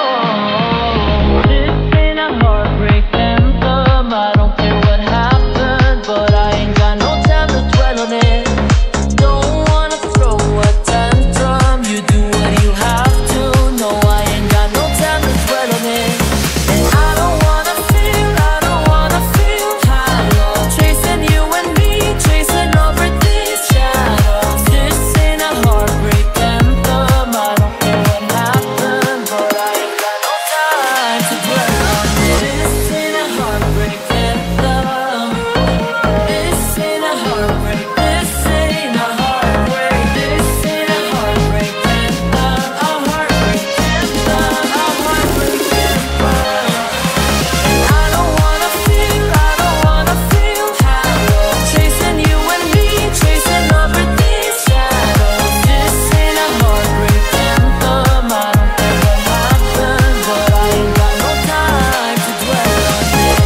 home. This ain't a heartbreak anthem. I don't care what happened, but I ain't got no time to dwell on it. Don't wanna throw a tantrum. You do what you have to. No, I ain't got no time to dwell on it. And I don't wanna feel, I don't wanna feel hollow, chasing you and me, chasing over these shadows. This ain't a heartbreak anthem. I don't care what happened, but I ain't got no time to dwell on it. This ain't a heartbreak anthem. This ain't a heartbreak. This ain't a heartbreak. This ain't a heartbreak anthem. A heartbreak anthem. A heartbreak anthem. And I don't wanna feel, I don't wanna feel hollow, chasing you and me, chasing over these shadows. This ain't a heartbreak anthem. I don't care what happened, but I ain't got no time to dwell on it.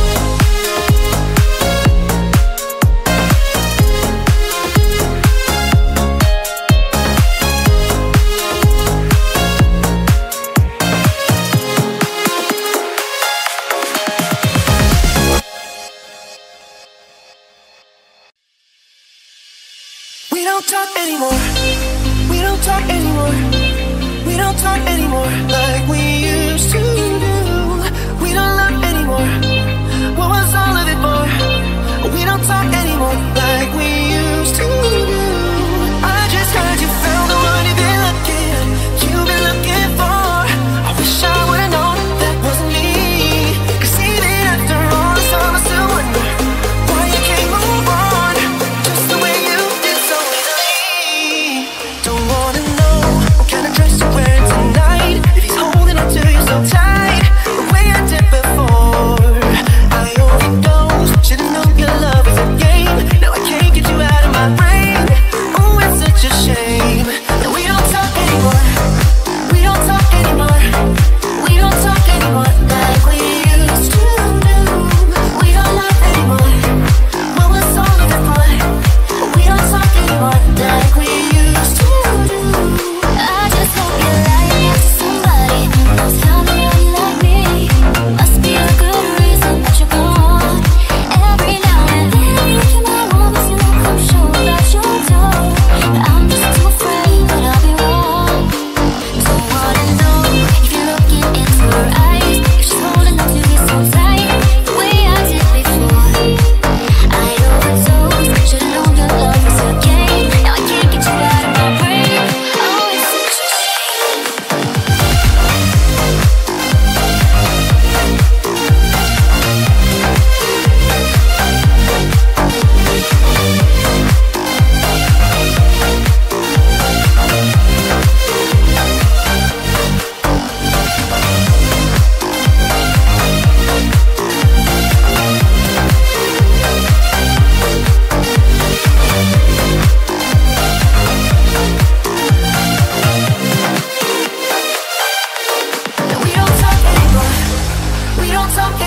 We don't talk anymore. We don't talk anymore. We don't talk anymore like we used to do. We don't love anymore. What was all of it for? We don't talk anymore like we used to do. I just heard you found the one you've been looking, you've been looking for. I wish I would've known that wasn't me. 'Cause even after all this time, I still wonder why you can't move on just the way you did so easily. Don't wanna know what kind of dress you're wearing tonight, if he's holding on to you so tight.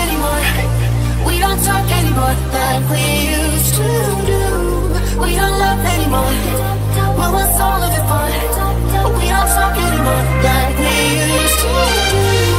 anymore. We don't talk anymore like we used to do. We don't love anymore. What was all of it for? We don't talk anymore like we used to do.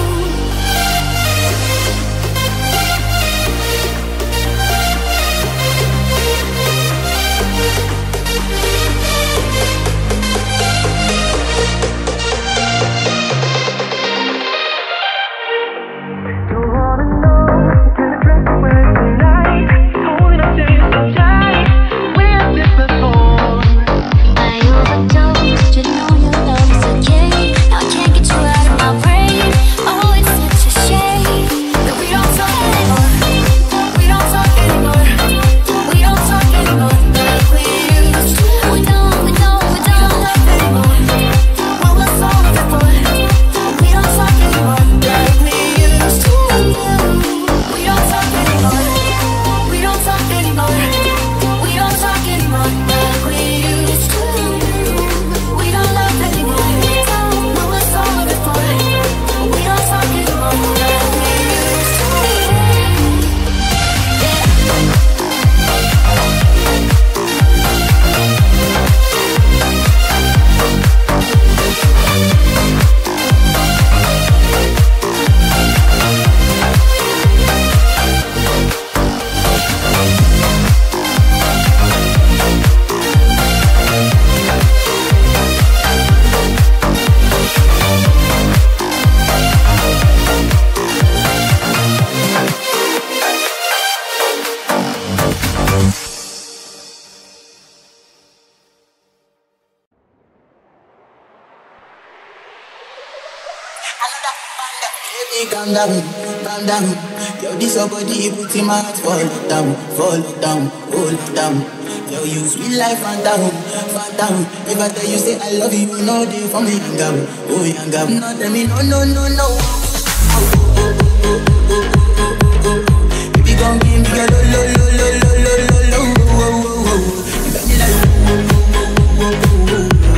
Calm down, calm down. Yo, this your body, put in my heart. Fall down, fall down, hold down. Yo, you sweet life, fan down, fan down. If I tell you say I love you, you know they for me young girl, oh young girl. No tell me no, no, no, no. Oh, oh, oh, oh, oh, oh, oh, oh. Baby, gon' give me a lo, lo, lo, lo, lo, lo, lo, lo, oh, oh, oh. You got me like oh, oh, oh, oh, oh,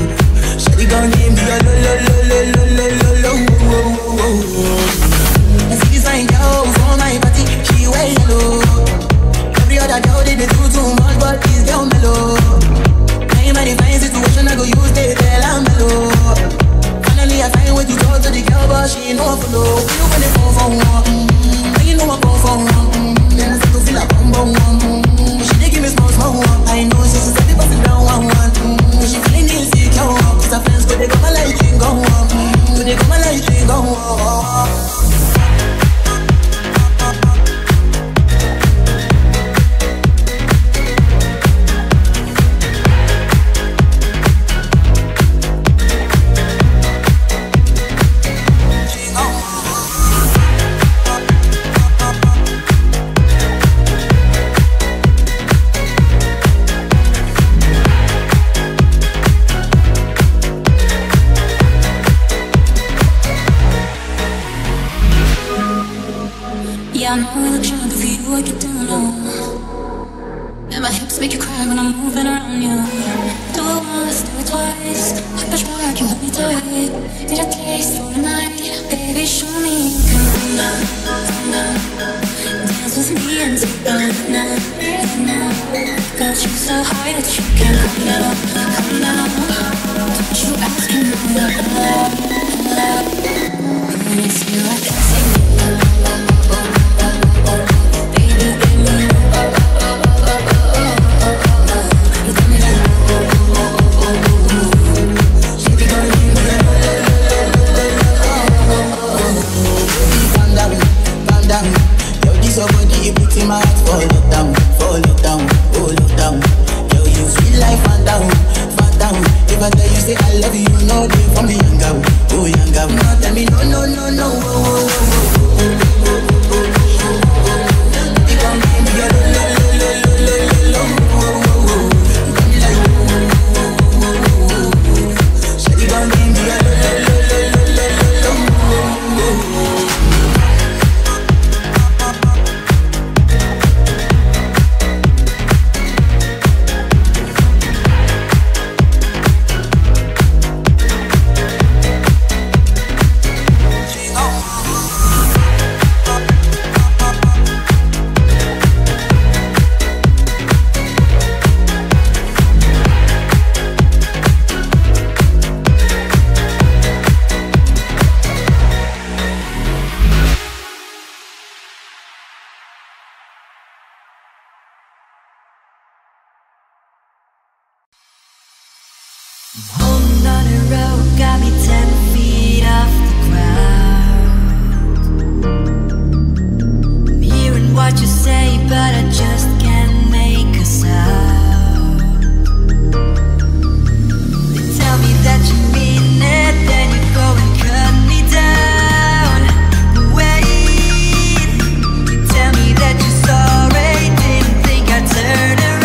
oh. Shawty gon' give me a lo, lo, lo, lo, lo, lo, lo, lo, oh, oh, oh, oh. Girl for my party, she wear yellow. Every other girl they, they do too much, but this girl mellow. I'm in a fine situation, I go use they tell I'm mellow. Finally I find way to talk to the girl, but she ain't no follow. You when they phone for one, mm-hmm. You know I phone for one, mm-hmm. Then I start to feel like bum bum one, mm-hmm. She dey give me small small one. I know she she's happy but down one one, mm-hmm. She feeling insecure, cause her friends go they go my life drink go on, mm-hmm. Go they go my life drink go on. Yeah, I know I look shy, but for you I get down low. And my hips make you cry when I'm moving around you. Do it once, do it twice. I push back, you hold me tight. Need a taste for the night. Baby, show me you can come down, come down. Dance with me and take the night, now. Got you so high that you can't come down, come down. Don't you ask me now, when it's you I can sing. My heart fall down, fall down, fall down. Yo, you sweet life, fan down, fan down. If I tell you say I love you, you know they for me young girl, oh young girl. No tell me no, no, no, no. Oh, oh, oh, oh, oh, oh, oh, oh. You gon' give me a lo, lo, lo, lo, lo, lo, lo, oh, oh, oh. You got me like oh, oh, oh, oh, oh. Shawty gon' give me a lo, lo, lo, lo, lo, lo, lo, oh, oh, oh. got me ten feet off the ground. I'm hearing what you say, but I just can't make a sound. They tell me that you mean it, then you go and cut me down. Wait, you tell me that you're sorry, didn't think I'd turn around.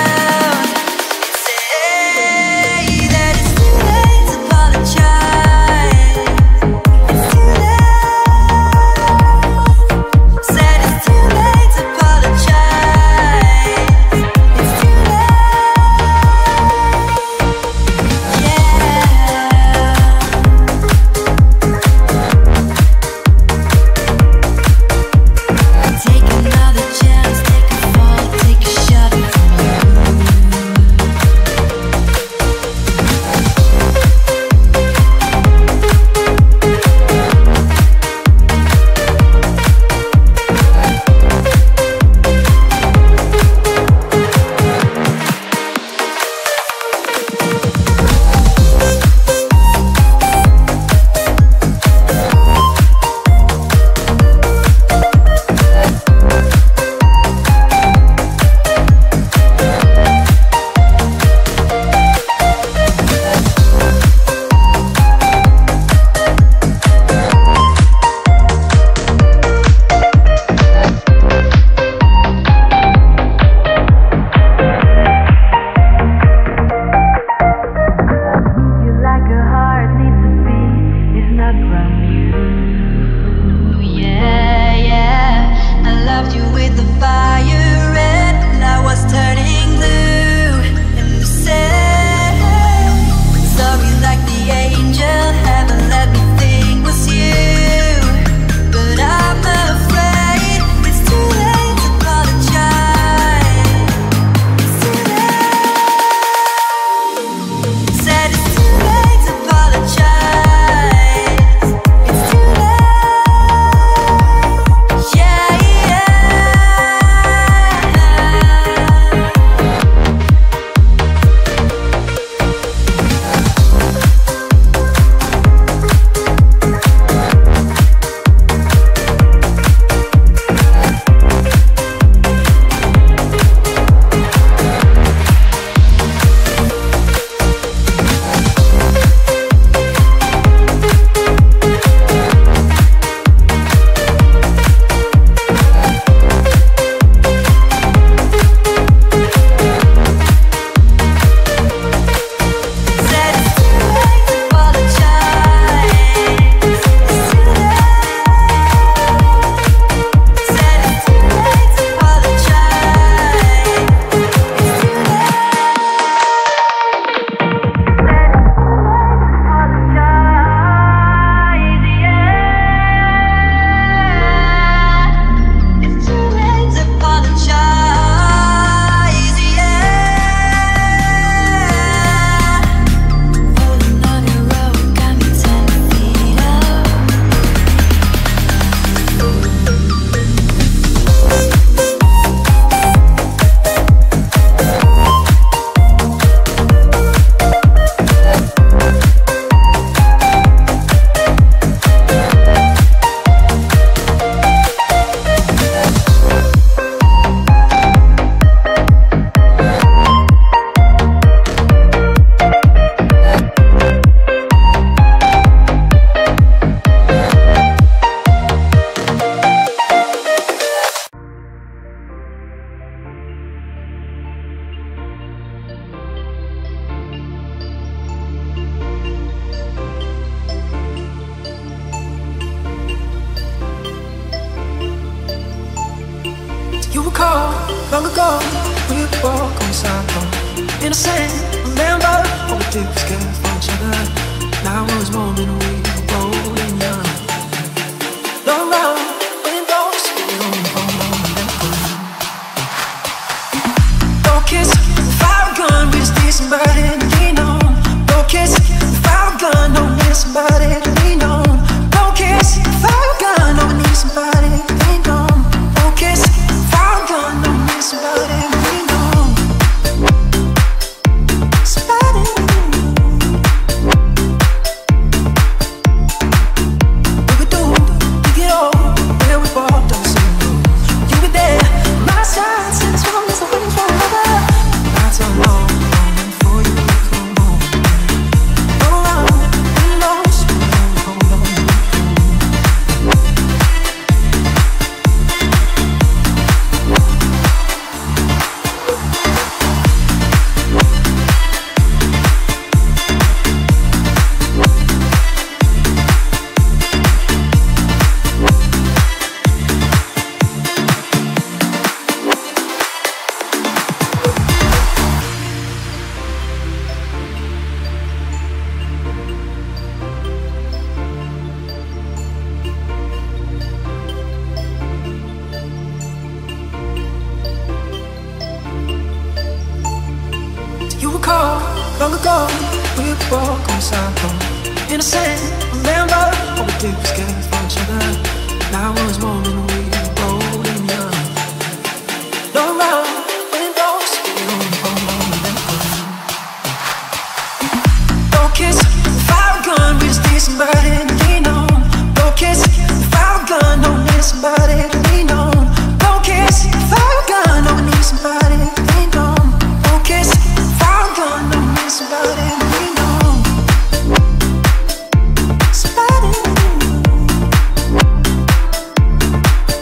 long ago, we would walk on the sidewalk, innocent, remember all we did was care for each other. Now I was moment we were bold and young. Long round, windows, we on the phone, never no kiss, fire gun, we just need somebody to lean on. No kiss, fire gun, no we need somebody to lean on. No kiss, fire gun, no we need somebody to lean on. No kiss, fire gun, no we need somebody to lean on. Somebody to lean on. long ago, we walk on the sidewalk. Innocent, remember all we did was care for each other. Now was moment we were rolling young. No round, windows, we on the phone, and then gone. No kiss, fire gun, we just need somebody to lean on. No kiss, fire gun, no need somebody to lean on. No kiss, fire gun, no we need somebody to lean on. No kiss, fire gun, no we need somebody to lean on. Somebody.